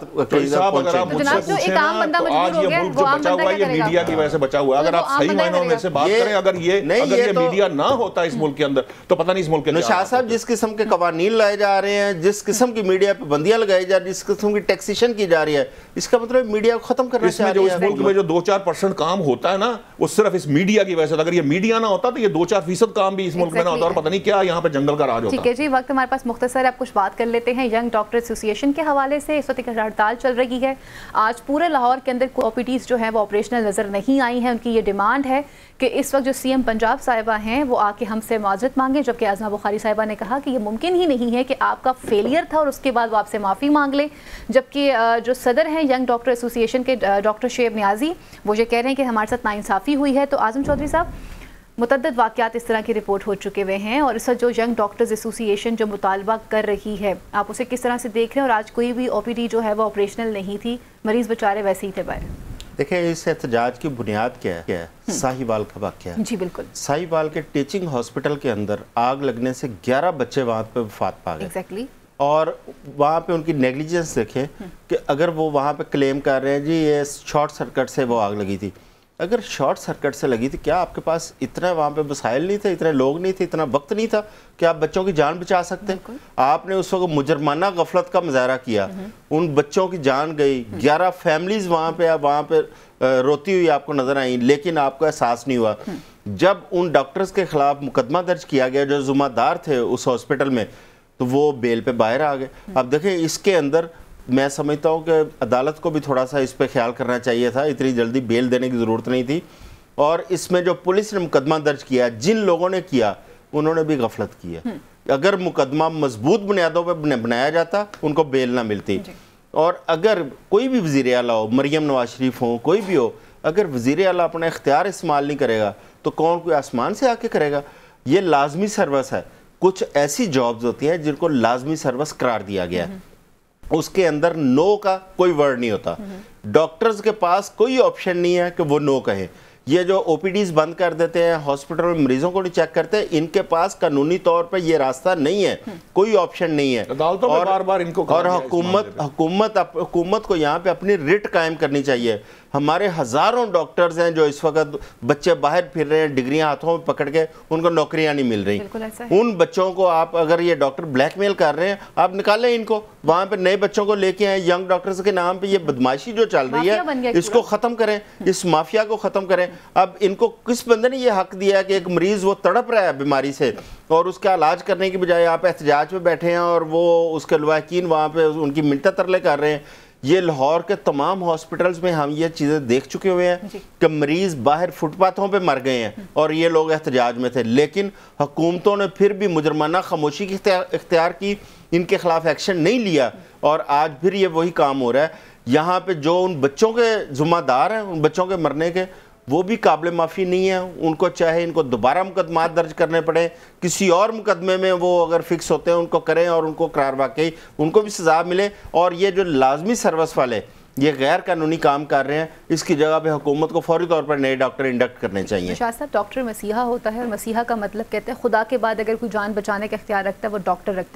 Speaker 3: میڈیا کی وجہ سے بچا ہوا ہے. اگر آپ صحیح معنوں میں سے بات کریں، اگر یہ میڈیا نہ ہوتا اس ملک کے اندر تو پتہ نہیں اس ملک کے اندر.
Speaker 2: شاہ صاحب جس قسم کے قوانین لائے جا رہے ہیں، جس قسم کی میڈیا پہ بندیاں لگائی جا رہی ہیں، جس قسم کی ٹیکسیشن کی جا رہی ہے، اس کا مطلب میڈیا کو ختم کرنا چاہ رہی ہے.
Speaker 3: اس ملک میں جو دو چار پرسنٹ کام ہوتا ہے نا وہ صرف اس میڈیا کی وجہ سے. اگر یہ میڈیا نہ ہوتا تو یہ دو چار فیصد کام بھی اس ملک میں نہ ہوتا، اور پتہ نہیں کیا یہاں پہ جنگل کا راج ہوتا.
Speaker 1: جی وقت ہمارے پاس مختصر ہے، اب کچھ بات کر لیتے ہیں ینگ ڈاکٹر ایسوسی ایشن کے حوالے سے. اس وقت ایک ہڑتال چل رہی ہے. آج پورے لاہور کے اندر او پی ڈیز جو ہیں وہ آپریشنل نظر نہیں آئی ہیں. ان کی یہ ڈیمانڈ ہے کہ اس وقت جو سی ایم پنجاب صاحبہ ہیں وہ آ کے ہم سے معذرت مانگیں، جبکہ ازما بخاری صاحبہ نے کہا کہ یہ ممکن ہی نہیں ہے کہ آپ کا فیلئر تھا اور اس کے بعد وہ آپ سے معافی مانگ لیں. جبکہ جو صدر ہیں ینگ ڈاکٹر ایسوسی ایشن کے ڈاکٹر شعیب نیازی وہ یہ کہہ رہے ہیں کہ ہمارے ساتھ ناانصافی ہوئی ہے. تو اعظم چودھری صاحب، متعدد واقعات اس طرح کی رپورٹ ہو چکے ہوئے ہیں، اور اس وقت جو ینگ ڈاکٹرز ایسوسی ایشن جو مطالبہ کر رہی ہے آپ اسے کس طرح سے دیکھ رہے ہیں؟ اور آج کوئی بھی او پی ڈی جو ہے وہ آپریشنل نہیں تھی، مریض بیچارے ویسے ہی تھے باہر.
Speaker 2: دیکھیں اس احتجاج کی بنیاد کیا ہے؟ ساہیوال کا واقعہ ہے.
Speaker 1: جی بالکل.
Speaker 2: ساہیوال کے ٹیچنگ ہاسپٹل کے اندر آگ لگنے سے گیارہ بچے وہاں پہ وفات پا گئے.
Speaker 1: ایگزیکٹلی.
Speaker 2: اور وہاں پہ ان کی نیگلیجنس دیکھیں کہ اگر وہ وہاں پہ کلیم کر رہے ہیں جی یہ شارٹ سرکٹ سے وہ آگ لگی تھی. اگر شارٹ سرکٹ سے لگی تھی کیا آپ کے پاس اتنا وہاں پہ وسائل نہیں تھے، اتنے لوگ نہیں تھے، اتنا وقت نہیں تھا کہ آپ بچوں کی جان بچا سکتے ہیں؟ آپ نے اس وقت مجرمانہ غفلت کا مظاہرہ کیا، ان بچوں کی جان گئی، گیارہ فیملیز وہاں پہ وہاں پہ روتی ہوئی آپ کو نظر آئیں، لیکن آپ کو احساس نہیں ہوا. جب ان ڈاکٹرز کے خلاف مقدمہ درج کیا گیا جو ذمہ دار تھے اس ہاسپٹل میں، تو وہ بیل پہ باہر آ گئے. اب دیکھیں اس کے اندر میں سمجھتا ہوں کہ عدالت کو بھی تھوڑا سا اس پہ خیال کرنا چاہیے تھا، اتنی جلدی بیل دینے کی ضرورت نہیں تھی. اور اس میں جو پولیس نے مقدمہ درج کیا، جن لوگوں نے کیا انہوں نے بھی غفلت کی ہے. اگر مقدمہ مضبوط بنیادوں پہ بنایا جاتا ان کو بیل نہ ملتی. اور اگر کوئی بھی وزیر اعلیٰ ہو، مریم نواز شریف ہو، کوئی بھی ہو، اگر وزیر اعلیٰ اپنا اختیار استعمال نہیں کرے گا تو کون کوئی آسمان سے آ کے کرے گا؟ یہ لازمی سروس ہے. کچھ ایسی جابز ہوتی ہیں جن کو لازمی سروس قرار دیا گیا ہے، اس کے اندر نو کا کوئی ورڈ نہیں ہوتا. ڈاکٹرز کے پاس کوئی آپشن نہیں ہے کہ وہ نو کہیں. یہ جو او پی ڈیز بند کر دیتے ہیں، ہاسپٹل میں مریضوں کو نہیں چیک کرتے، ان کے پاس قانونی طور پہ یہ راستہ نہیں ہے، کوئی آپشن نہیں ہے.
Speaker 3: عدالتوں میں بار بار ان کو
Speaker 2: اور حکومت حکومت حکومت کو یہاں پہ اپنی ریٹ قائم کرنی چاہیے. ہمارے ہزاروں ڈاکٹرز ہیں جو اس وقت بچے باہر پھر رہے ہیں ڈگریاں ہاتھوں میں پکڑ کے، ان کو نوکریاں نہیں مل رہی. ان بچوں کو آپ اگر یہ ڈاکٹر بلیک میل کر رہے ہیں آپ نکالیں ان کو، وہاں پہ نئے بچوں کو لے کے آئیں. ینگ ڈاکٹرز کے نام پہ یہ بدماشی جو چل رہی ہے اس کو ختم کریں، اس مافیا کو ختم کریں. اب ان کو کس بندے نے یہ حق دیا ہے کہ ایک مریض وہ تڑپ رہا ہے بیماری سے اور اس کا علاج کرنے کی بجائے آپ احتجاج پہ بیٹھے ہیں اور وہ اس کے لواحقین وہاں پہ ان کی منتیں ترلے کر رہے ہیں. یہ لاہور کے تمام ہاسپٹلز میں ہم یہ چیزیں دیکھ چکے ہوئے ہیں کہ مریض باہر فٹ پاتھوں پہ مر گئے ہیں اور یہ لوگ احتجاج میں تھے، لیکن حکومتوں نے پھر بھی مجرمانہ خاموشی کی اختیار کی، ان کے خلاف ایکشن نہیں لیا. اور آج پھر یہ وہی کام ہو رہا ہے. یہاں پہ جو ان بچوں کے ذمہ دار ہیں ان بچوں کے مرنے کے، وہ بھی قابل معافی نہیں ہے. ان کو چاہے ان کو دوبارہ مقدمات درج کرنے پڑے، کسی اور مقدمے میں وہ اگر فکس ہوتے ہیں ان کو کریں اور ان کو قرار واقعی ان کو بھی سزا ملے. اور یہ جو لازمی سروس والے یہ غیر قانونی کام کر رہے ہیں، اس کی جگہ پہ حکومت کو فوری طور پر نئے ڈاکٹر انڈکٹ کرنے چاہیے.
Speaker 1: شاہ صاحب، ڈاکٹر مسیحا ہوتا ہے اور مسیحا کا مطلب کہتے ہیں خدا کے بعد اگر کوئی جان بچانے کا اختیار رکھتا ہے وہ ڈاکٹر رکھتا ہے.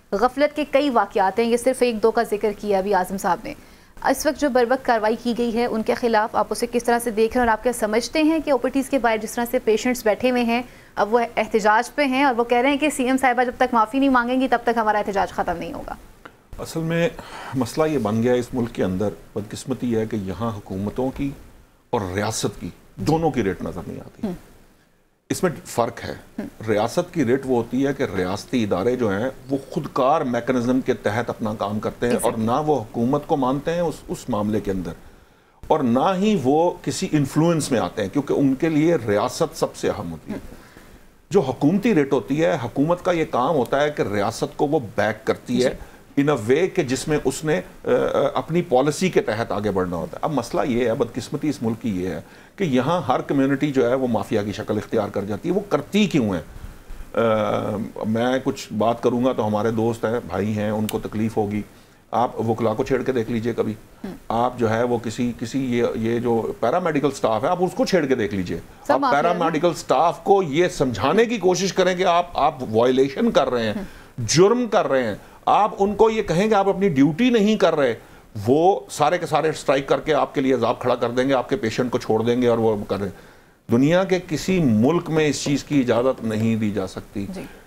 Speaker 1: غفلت کے کئی واقعات ہیں، یہ صرف ایک دو کا ذکر کیا ابھی اعظم صاحب نے. اس وقت جو بروقت کارروائی کی گئی ہے ان کے خلاف آپ اسے کس طرح سے دیکھ رہے ہیں، اور آپ کیا سمجھتے ہیں کہ او پی ٹیز کے باہر جس طرح سے پیشنٹس بیٹھے ہوئے ہیں اب وہ احتجاج پہ ہیں اور وہ کہہ رہے ہیں کہ سی ایم صاحبہ جب تک معافی نہیں مانگیں گی تب تک ہمارا احتجاج ختم نہیں ہوگا؟
Speaker 3: اصل میں مسئلہ یہ بن گیا اس ملک کے اندر، بدقسمتی ہے کہ یہاں حکومتوں کی اور ریاست کی دونوں کی ریٹ نظر نہیں آتی. اس میں فرق ہے. ریاست کی ریٹ وہ ہوتی ہے کہ ریاستی ادارے جو ہیں وہ خودکار میکنزم کے تحت اپنا کام کرتے ہیں اور نہ وہ حکومت کو مانتے ہیں اس اس معاملے کے اندر، اور نہ ہی وہ کسی انفلوئنس میں آتے ہیں، کیونکہ ان کے لیے ریاست سب سے اہم ہوتی ہے. جو حکومتی ریٹ ہوتی ہے، حکومت کا یہ کام ہوتا ہے کہ ریاست کو وہ بیک کرتی ہے ان اے وے کہ جس میں اس نے اپنی پالیسی کے تحت آگے بڑھنا ہوتا ہے. اب مسئلہ یہ ہے، بدقسمتی اس ملک کی یہ ہے کہ یہاں ہر کمیونٹی جو ہے وہ مافیا کی شکل اختیار کر جاتی ہے. وہ کرتی کیوں ہیں؟ میں کچھ بات کروں گا تو ہمارے دوست ہیں، بھائی ہیں، ان کو تکلیف ہوگی. آپ وکلا کو چھیڑ کے دیکھ لیجئے کبھی. آپ جو ہے وہ کسی کسی یہ جو پیرا میڈیکل سٹاف ہے آپ اس کو چھیڑ کے دیکھ لیجئے. آپ پیرا میڈیکل سٹاف کو یہ سمجھانے کی کوشش کریں کہ آپ آپ وائلیشن کر رہے ہیں، جرم کر رہے ہیں. آپ ان کو یہ کہیں کہ آپ اپنی ڈیوٹی نہیں کر رہے، وہ سارے کے سارے سٹرائک کر کے آپ کے لیے عذاب کھڑا کر دیں گے، آپ کے پیشنٹ کو چھوڑ دیں گے اور وہ کر رہے ہیں. دنیا کے کسی ملک میں اس چیز کی اجازت نہیں دی جا سکتی.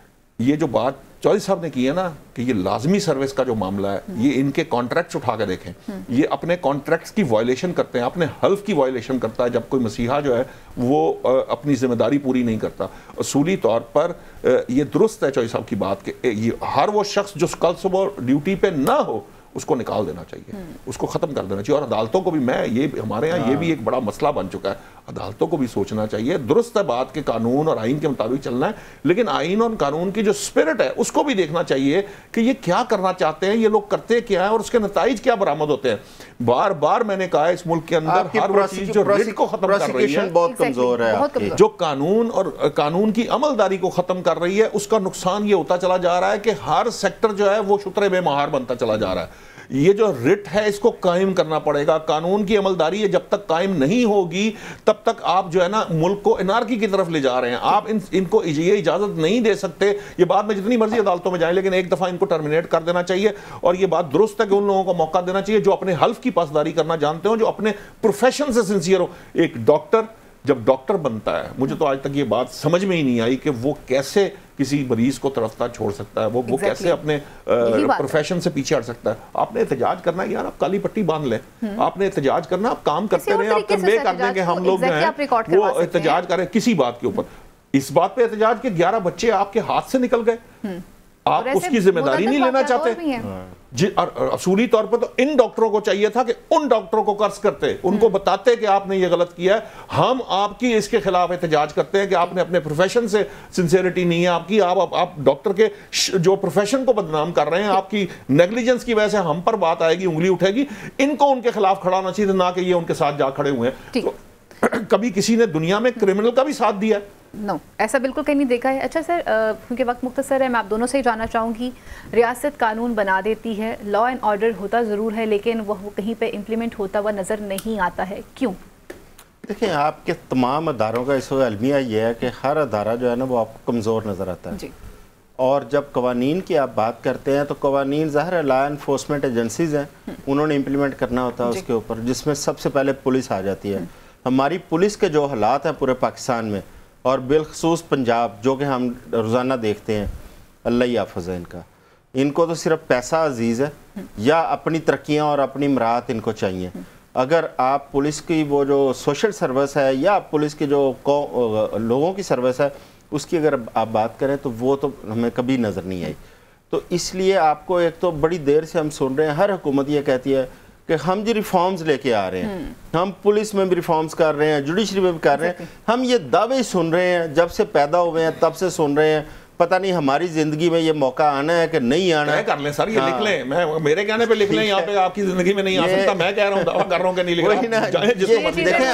Speaker 3: یہ جو بات چودھری صاحب نے کی ہے نا کہ یہ لازمی سروس کا جو معاملہ ہے، یہ ان کے کانٹریکٹس اٹھا کے دیکھیں. یہ اپنے کانٹریکٹس کی وائلیشن کرتے ہیں، اپنے حلف کی وائلیشن کرتا ہے جب کوئی مسیحا جو ہے وہ اپنی ذمہ داری پوری نہیں کرتا. اصولی طور پر یہ درست ہے چودھری صاحب کی بات کہ یہ ہر وہ شخص جو کل صبح ڈیوٹی پہ نہ ہو اس کو نکال دینا چاہیے، اس کو ختم کر دینا چاہیے. اور عدالتوں کو بھی، میں یہ ہمارے ہاں یہ بھی ایک بڑا مسئلہ بن چکا ہے، عدالتوں کو بھی سوچنا چاہیے. درست ہے بات کہ قانون اور آئین کے مطابق چلنا ہے، لیکن آئین اور قانون کی جو سپرٹ ہے اس کو بھی دیکھنا چاہیے کہ یہ کیا کرنا چاہتے ہیں، یہ لوگ کرتے کیا ہیں اور اس کے نتائج کیا برآمد ہوتے ہیں. بار بار میں نے کہا اس ملک کے اندر ہر وہ چیز جو ریٹ کو ختم کر رہی ہے،
Speaker 2: بہت کمزور ہے،
Speaker 3: جو قانون اور قانون کی عملداری کو ختم کر رہی ہے، اس کا نقصان یہ ہوتا چلا جا رہا ہے کہ ہر سیکٹر جو ہے وہ شترے بے مہار بنتا چلا جا رہا ہے. یہ جو رٹ ہے اس کو قائم کرنا پڑے گا. قانون کی عملداری جب تک قائم نہیں ہوگی تب تک آپ جو ہے نا ملک کو انارکی کی طرف لے جا رہے ہیں. آپ ان ان کو یہ اجازت نہیں دے سکتے. یہ بات میں جتنی مرضی عدالتوں میں جائیں لیکن ایک دفعہ ان کو ٹرمینیٹ کر دینا چاہیے. اور یہ بات درست ہے کہ ان لوگوں کو موقع دینا چاہیے جو اپنے حلف کی پاسداری کرنا جانتے ہوں، جو اپنے پروفیشن سے سنسیئر ہو. ایک ڈاکٹر جب ڈاکٹر بنتا ہے، مجھے تو آج تک یہ بات سمجھ میں ہی نہیں آئی کہ وہ کیسے کسی مریض کو ترفتہ چھوڑ سکتا ہے، وہ وہ کیسے اپنے پروفیشن سے پیچھے ہٹ سکتا ہے. آپ نے احتجاج کرنا ہے یار، آپ کالی پٹی باندھ لیں. آپ نے احتجاج کرنا، آپ کام کرتے رہیں، آپ کنوے کر دیں کہ ہم لوگ جو ہیں وہ احتجاج کریں کسی بات کے اوپر. اس بات پہ احتجاج کہ گیارہ بچے آپ کے ہاتھ سے نکل گئے، آپ اس کی ذمہ داری نہیں لینا چاہتے. جی، اور اصولی طور پر تو ان ڈاکٹروں کو چاہیے تھا کہ ان ڈاکٹروں کو قرض کرتے، ان کو بتاتے کہ آپ نے یہ غلط کیا ہے. ہم آپ کی اس کے خلاف احتجاج کرتے ہیں کہ آپ نے اپنے پروفیشن سے سنسیئرٹی نہیں ہے آپ کی. آپ آپ ڈاکٹر کے جو پروفیشن کو بدنام کر رہے ہیں، آپ کی نیگلیجنس کی وجہ سے ہم پر بات آئے گی، انگلی اٹھے گی. ان کو ان کے خلاف کھڑا ہونا چاہیے، نہ کہ یہ ان کے ساتھ جا کھڑے ہوئے ہیں. کبھی کسی نے دنیا میں کرمنل کا بھی ساتھ دیا ہے؟
Speaker 1: نو، ایسا بالکل کہیں نہیں دیکھا ہے. اچھا سر، کیونکہ وقت مختصر ہے، میں آپ دونوں سے ہی جاننا چاہوں گی، ریاست قانون بنا دیتی ہے، لا اینڈ آرڈر ہوتا ضرور ہے، لیکن وہ کہیں پہ امپلیمنٹ ہوتا ہوا نظر نہیں آتا ہے، کیوں؟
Speaker 2: دیکھیں، آپ کے تمام اداروں کا اس وقت المیہ یہ ہے کہ ہر ادارہ جو ہے نا وہ آپ کو کمزور نظر آتا ہے. جی. اور جب قوانین کی آپ بات کرتے ہیں تو قوانین ظاہر ہے لا انفورسمنٹ ایجنسیز ہیں، انہوں نے امپلیمنٹ کرنا ہوتا ہے اس کے اوپر، جس میں سب سے پہلے پولیس آ جاتی ہے. ہماری پولیس کے جو حالات ہیں پورے پاکستان میں اور بالخصوص پنجاب، جو کہ ہم روزانہ دیکھتے ہیں، اللہ ہی حافظ ہے ان کا. ان کو تو صرف پیسہ عزیز ہے یا اپنی ترقیاں اور اپنی مراحت ان کو چاہیے. اگر آپ پولیس کی وہ جو سوشل سروس ہے یا پولیس کی جو لوگوں کی سروس ہے اس کی اگر آپ بات کریں تو وہ تو ہمیں کبھی نظر نہیں آئی. تو اس لیے آپ کو ایک تو بڑی دیر سے ہم سن رہے ہیں، ہر حکومت یہ کہتی ہے کہ ہم جی ریفارمز لے کے آ رہے ہیں، ہم پولیس میں بھی ریفارمز کر رہے ہیں، جوڈیشری میں بھی کر رہے ہیں. ہم یہ دعوے سن رہے ہیں جب سے پیدا ہوئے ہیں، تب سے سن رہے ہیں. پتہ نہیں ہماری زندگی میں یہ موقع آنا ہے کہ نہیں آنا ہے.
Speaker 3: کر لیں سر، یہ لکھ لیں، میں میرے کہنے پہ لکھ لیں، یہاں پہ آپ کی زندگی میں نہیں آ سکتا. میں کہہ رہا ہوں، دعویٰ کر رہا ہوں کہ نہیں لکھ رہا.
Speaker 2: دیکھیں،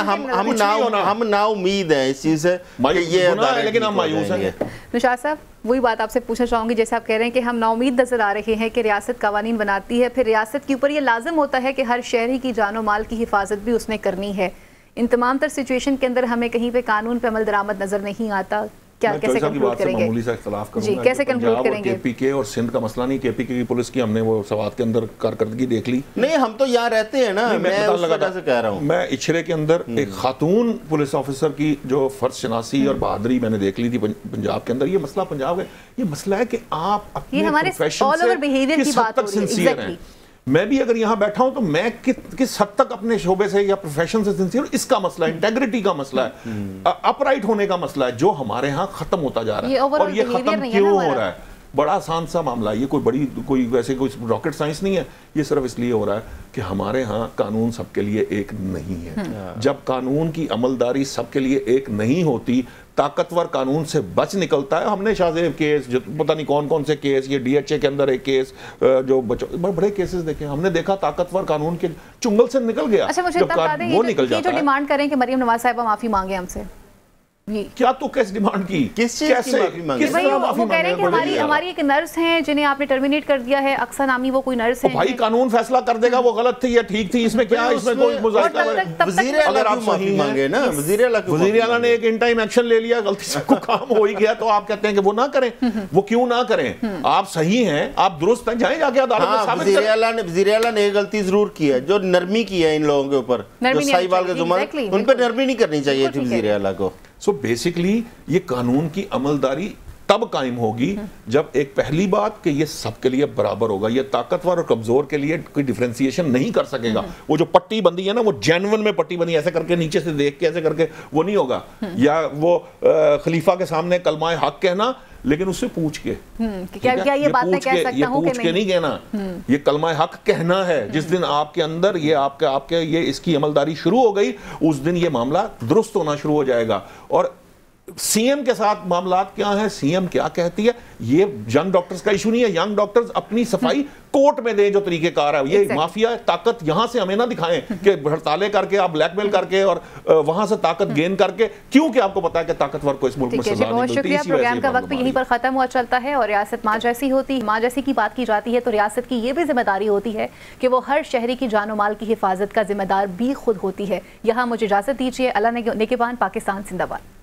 Speaker 2: ہم نا امید ہیں اس چیز سے کہ یہ
Speaker 3: لیکن ہم مایوس ہیں.
Speaker 1: نشاط صاحب، وہی بات آپ سے پوچھنا چاہوں گی، جیسے آپ کہہ رہے ہیں کہ ہم نا امید نظر آ رہے ہیں کہ ریاست قوانین بناتی ہے، پھر ریاست کے اوپر یہ لازم ہوتا ہے کہ ہر شہری کی جان و مال کی حفاظت بھی اس نے کرنی ہے. ان تمام تر سچویشن کے اندر ہمیں کہیں پہ قانون پہ عمل درآمد نظر نہیں آتا. کیا کیسے کنکلوڈ کریں گے؟
Speaker 3: معمولی سا اختلاف کروں
Speaker 1: جی
Speaker 3: گا
Speaker 1: کیسے کنکلوڈ کریں گے؟
Speaker 3: کے پی کے اور سندھ کا مسئلہ نہیں، کے پی کے کی پولیس کی ہم نے وہ سوات کے اندر کارکردگی دیکھ لی.
Speaker 2: نہیں ہم تو یہاں رہتے ہیں نا، میں اس وجہ سے کہہ رہا ہوں.
Speaker 3: میں اچھرے کے اندر ایک خاتون پولیس آفیسر کی جو فرض شناسی اور بہادری میں نے دیکھ لی تھی پنجاب کے اندر. یہ مسئلہ پنجاب کا یہ مسئلہ ہے کہ آپ اپنے پروفیشن سے کس حد تک سنسیئر ہیں. میں بھی اگر یہاں بیٹھا ہوں تو میں کس حد تک اپنے شعبے سے یا پروفیشن سے سنسیئر ہوں. اس کا مسئلہ ہے، انٹیگریٹی کا مسئلہ ہے، اپ رائٹ ہونے کا مسئلہ ہے، جو ہمارے ہاں ختم ہوتا جا رہا ہے. اور یہ ختم کیوں ہو رہا ہے؟ بڑا آسان سا معاملہ ہے، یہ کوئی بڑی کوئی ویسے کوئی راکٹ سائنس نہیں ہے. یہ صرف اس لیے ہو رہا ہے کہ ہمارے ہاں قانون سب کے لیے ایک نہیں ہے. جب قانون کی عملداری سب کے لیے ایک نہیں ہوتی، طاقتور قانون سے بچ نکلتا ہے. ہم نے شاہ زیب کیس، جو پتہ نہیں کون کون سے کیس، یہ ڈی ایچ اے کے اندر ایک کیس جو بڑے کیسز دیکھے، ہم نے دیکھا طاقتور قانون کے چنگل سے نکل گیا.
Speaker 1: اچھا مجھے وہ نکل جاتا ہے. یہ جو ڈیمانڈ کریں کہ مریم نواز صاحبہ معافی مانگے ہم سے،
Speaker 3: کیا تو کیس ڈیمانڈ کی؟
Speaker 2: کس چیز کی معافی مانگے؟
Speaker 1: وہ کہہ رہے ہیں کہ ہماری ہماری ایک نرس ہیں جنہیں آپ نے ٹرمینیٹ کر دیا ہے، اقصیٰ نامی وہ کوئی نرس ہیں.
Speaker 3: بھائی قانون فیصلہ کر دے گا وہ غلط تھی یا ٹھیک تھی، اس میں کیا ہے؟ اس میں کوئی مذاکرہ ہے؟
Speaker 2: وزیر اعلیٰ کی معافی مانگے نا، وزیر اعلیٰ
Speaker 3: وزیر اعلیٰ نے ایک ان ٹائم ایکشن لے لیا، غلطی سے کوئی کام ہو ہی گیا تو آپ کہتے ہیں کہ وہ نہ کریں. وہ کیوں نہ کریں؟ آپ صحیح ہیں، آپ درست ہیں، جائیں جا کے عدالت میں ثابت کریں.
Speaker 2: وزیر اعلیٰ نے وزیر اعلیٰ نے ایک غلطی ضرور کی ہے، جو نرمی کی ہے ان لوگوں کے اوپر، جو سائیوال کے زمانے، ان پہ نرمی نہیں کرنی چاہیے تھی وزیر اعلیٰ کو.
Speaker 3: سو بیسکلی یہ قانون کی عملداری تب قائم ہوگی جب ایک پہلی بات کہ یہ سب کے لیے برابر ہوگا. یہ طاقتور اور کمزور کے لیے کوئی ڈیفرینسیشن نہیں کر سکے گا. وہ جو پٹی بندی ہے نا، وہ جینون میں پٹی بندی ایسے کر کے نیچے سے دیکھ کے ایسے کر کے وہ نہیں ہوگا. یا وہ خلیفہ کے سامنے کلمہ حق کہنا لیکن اس سے پوچھ کے،
Speaker 1: کیا یہ بات میں کہہ سکتا ہوں کہ
Speaker 3: پوچھ کے نہیں کہنا، یہ کلمہ حق کہنا ہے. جس دن آپ کے اندر یہ آپ کے آپ کے یہ اس کی عملداری شروع ہو گئی، اس دن یہ معاملہ درست ہونا شروع ہو جائے گا. اور سی ایم کے ساتھ معاملات کیا ہیں، سی ایم کیا کہتی ہے، یہ ینگ ڈاکٹرز کا ایشو نہیں ہے. ینگ ڈاکٹرز اپنی صفائی کورٹ میں دیں جو طریقہ کار ہے. یہ مافیا طاقت یہاں سے ہمیں نہ دکھائیں کہ ہڑتالیں کر کے آپ بلیک میل کر کے اور وہاں سے طاقت گین کر کے، کیونکہ آپ کو پتا ہے کہ طاقتور کو اس ملک میں سزا نہیں ملتی.
Speaker 1: بہت شکریہ. پروگرام کا وقت بھی یہیں پر ختم ہوا چلتا ہے، اور ریاست ماں جیسی ہوتی ماں جیسی کی بات کی جاتی ہے تو ریاست کی یہ بھی ذمہ داری ہوتی ہے کہ وہ ہر شہری کی جان و مال کی حفاظت کا ذمہ دار بھی خود ہوتی ہے. یہاں مجھے اجازت دیجیے. اللہ نگہبان. پاکستان زندہ باد.